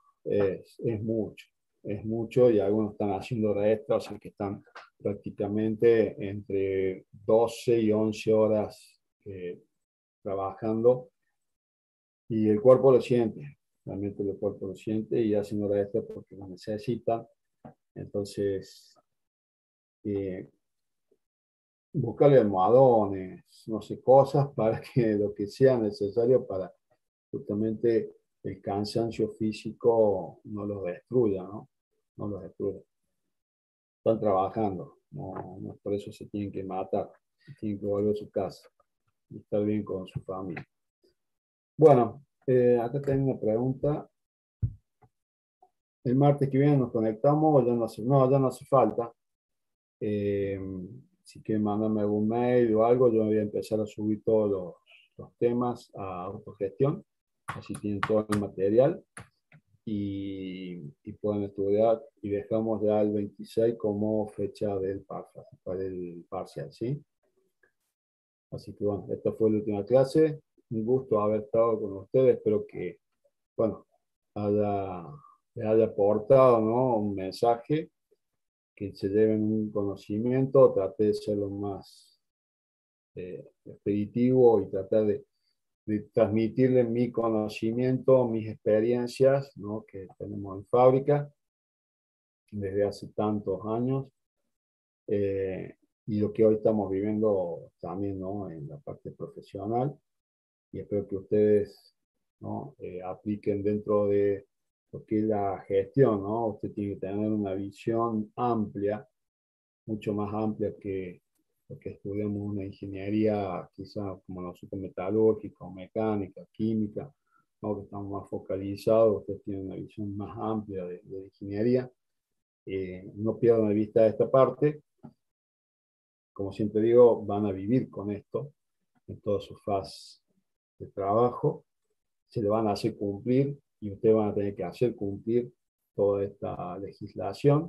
es mucho y algunos están haciendo horas extras, o sea que están prácticamente entre 12 y 11 horas trabajando y el cuerpo lo siente, realmente el cuerpo lo siente y hacen horas extras porque lo necesitan. Entonces, eh, buscarle almohadones, no sé, cosas para que lo que sea necesario para justamente el cansancio físico no los destruya, ¿no? No los destruya. Están trabajando, no por eso se tienen que matar, tienen que volver a su casa y estar bien con su familia. Bueno, acá tengo una pregunta. El martes que viene nos conectamos, ya no hace falta. Eh, si quieren mandarme algún mail o algo, yo voy a empezar a subir todos los temas a autogestión, así tienen todo el material y pueden estudiar y dejamos ya el 26 como fecha del parcial, ¿sí? Así que bueno, esta fue la última clase, un gusto haber estado con ustedes, espero que, bueno, les haya aportado, ¿no? Un mensaje, que se lleven un conocimiento, trate de ser lo más expeditivo y tratar de transmitirle mi conocimiento, mis experiencias, ¿no? Que tenemos en fábrica desde hace tantos años y lo que hoy estamos viviendo también, ¿no? En la parte profesional y espero que ustedes, ¿no? Apliquen dentro de lo que es la gestión, ¿no? Usted tiene que tener una visión amplia, mucho más amplia que lo que estudiamos una ingeniería, quizá como nosotros, metalúrgica, mecánica, química, ¿no? Que estamos más focalizados, ustedes tienen una visión más amplia de ingeniería. No pierdan de vista esta parte. Como siempre digo, van a vivir con esto en toda su fase de trabajo, se le van a hacer cumplir y ustedes van a tener que hacer cumplir toda esta legislación.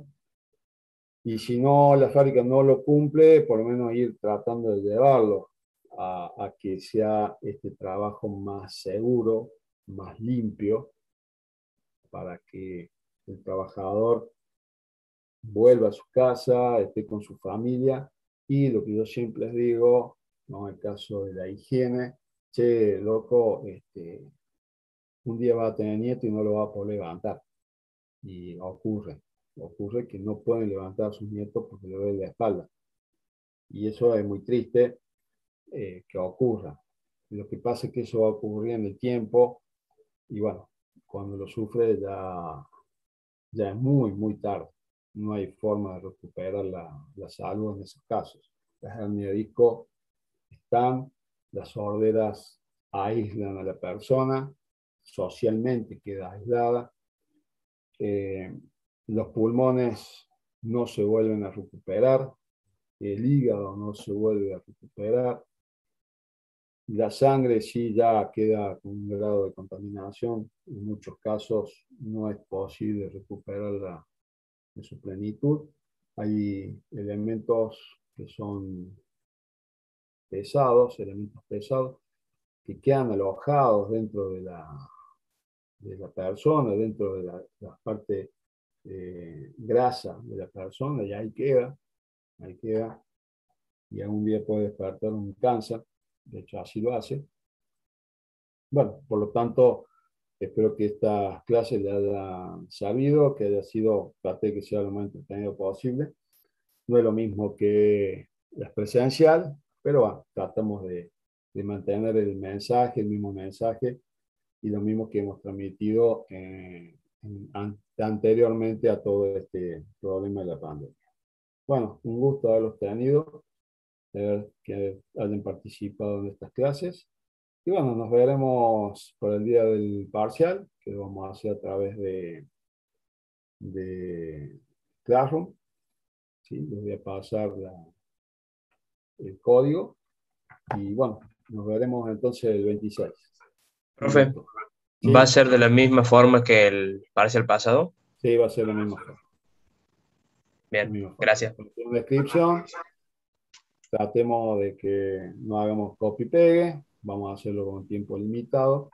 Y si no, la fábrica no lo cumple, por lo menos ir tratando de llevarlo a que sea este trabajo más seguro, más limpio, para que el trabajador vuelva a su casa, esté con su familia. Y lo que yo siempre les digo, ¿no? En el caso de la higiene, che, loco, un día va a tener nieto y no lo va a poder levantar. Y ocurre que no pueden levantar a sus nietos porque le duele la espalda. Y eso es muy triste que ocurra. Lo que pasa es que eso va a ocurrir en el tiempo y bueno, cuando lo sufre ya es muy, muy tarde. No hay forma de recuperar la salud en esos casos. Las hernias de disco están, las sorderas aíslan a la persona, socialmente queda aislada, los pulmones no se vuelven a recuperar, el hígado no se vuelve a recuperar, la sangre sí ya queda con un grado de contaminación, en muchos casos no es posible recuperarla en su plenitud. Hay elementos que son elementos pesados, que quedan alojados dentro de la persona, dentro de la parte grasa de la persona y ahí queda, y algún día puede despertar un cáncer, de hecho así lo hace. Bueno, por lo tanto, espero que estas clases le hayan sabido, que haya sido, traté de que sea lo más entretenido posible. No es lo mismo que la presencial, pero bueno, tratamos de mantener el mensaje, el mismo mensaje y lo mismo que hemos transmitido anteriormente a todo este problema de la pandemia. Bueno, un gusto haberlos tenido, que hayan participado en estas clases. Y bueno, nos veremos por el día del parcial, que lo vamos a hacer a través de Classroom. ¿Sí? Les voy a pasar el código. Y bueno, nos veremos entonces el 26. Profe, ¿va a Sí, ser de la misma forma que el parcial pasado? sí, va a ser la misma forma. La Bien, misma forma. gracias. En la descripción, tratemos de que no hagamos copy-pegue. Vamos a hacerlo con tiempo limitado.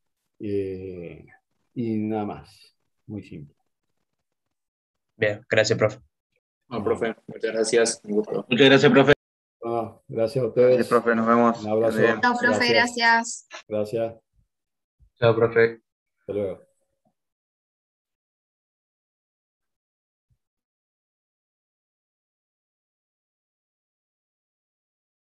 Y nada más. Muy simple. Bien, gracias, profe. No, No, profe, muchas gracias. Un gusto. Muchas gracias, profe. no, gracias a Gracias, ustedes. profe. Nos vemos. Un Que ande bien. abrazo. Chao, profe, Gracias. gracias. Gracias. Chao, profe. Hasta luego.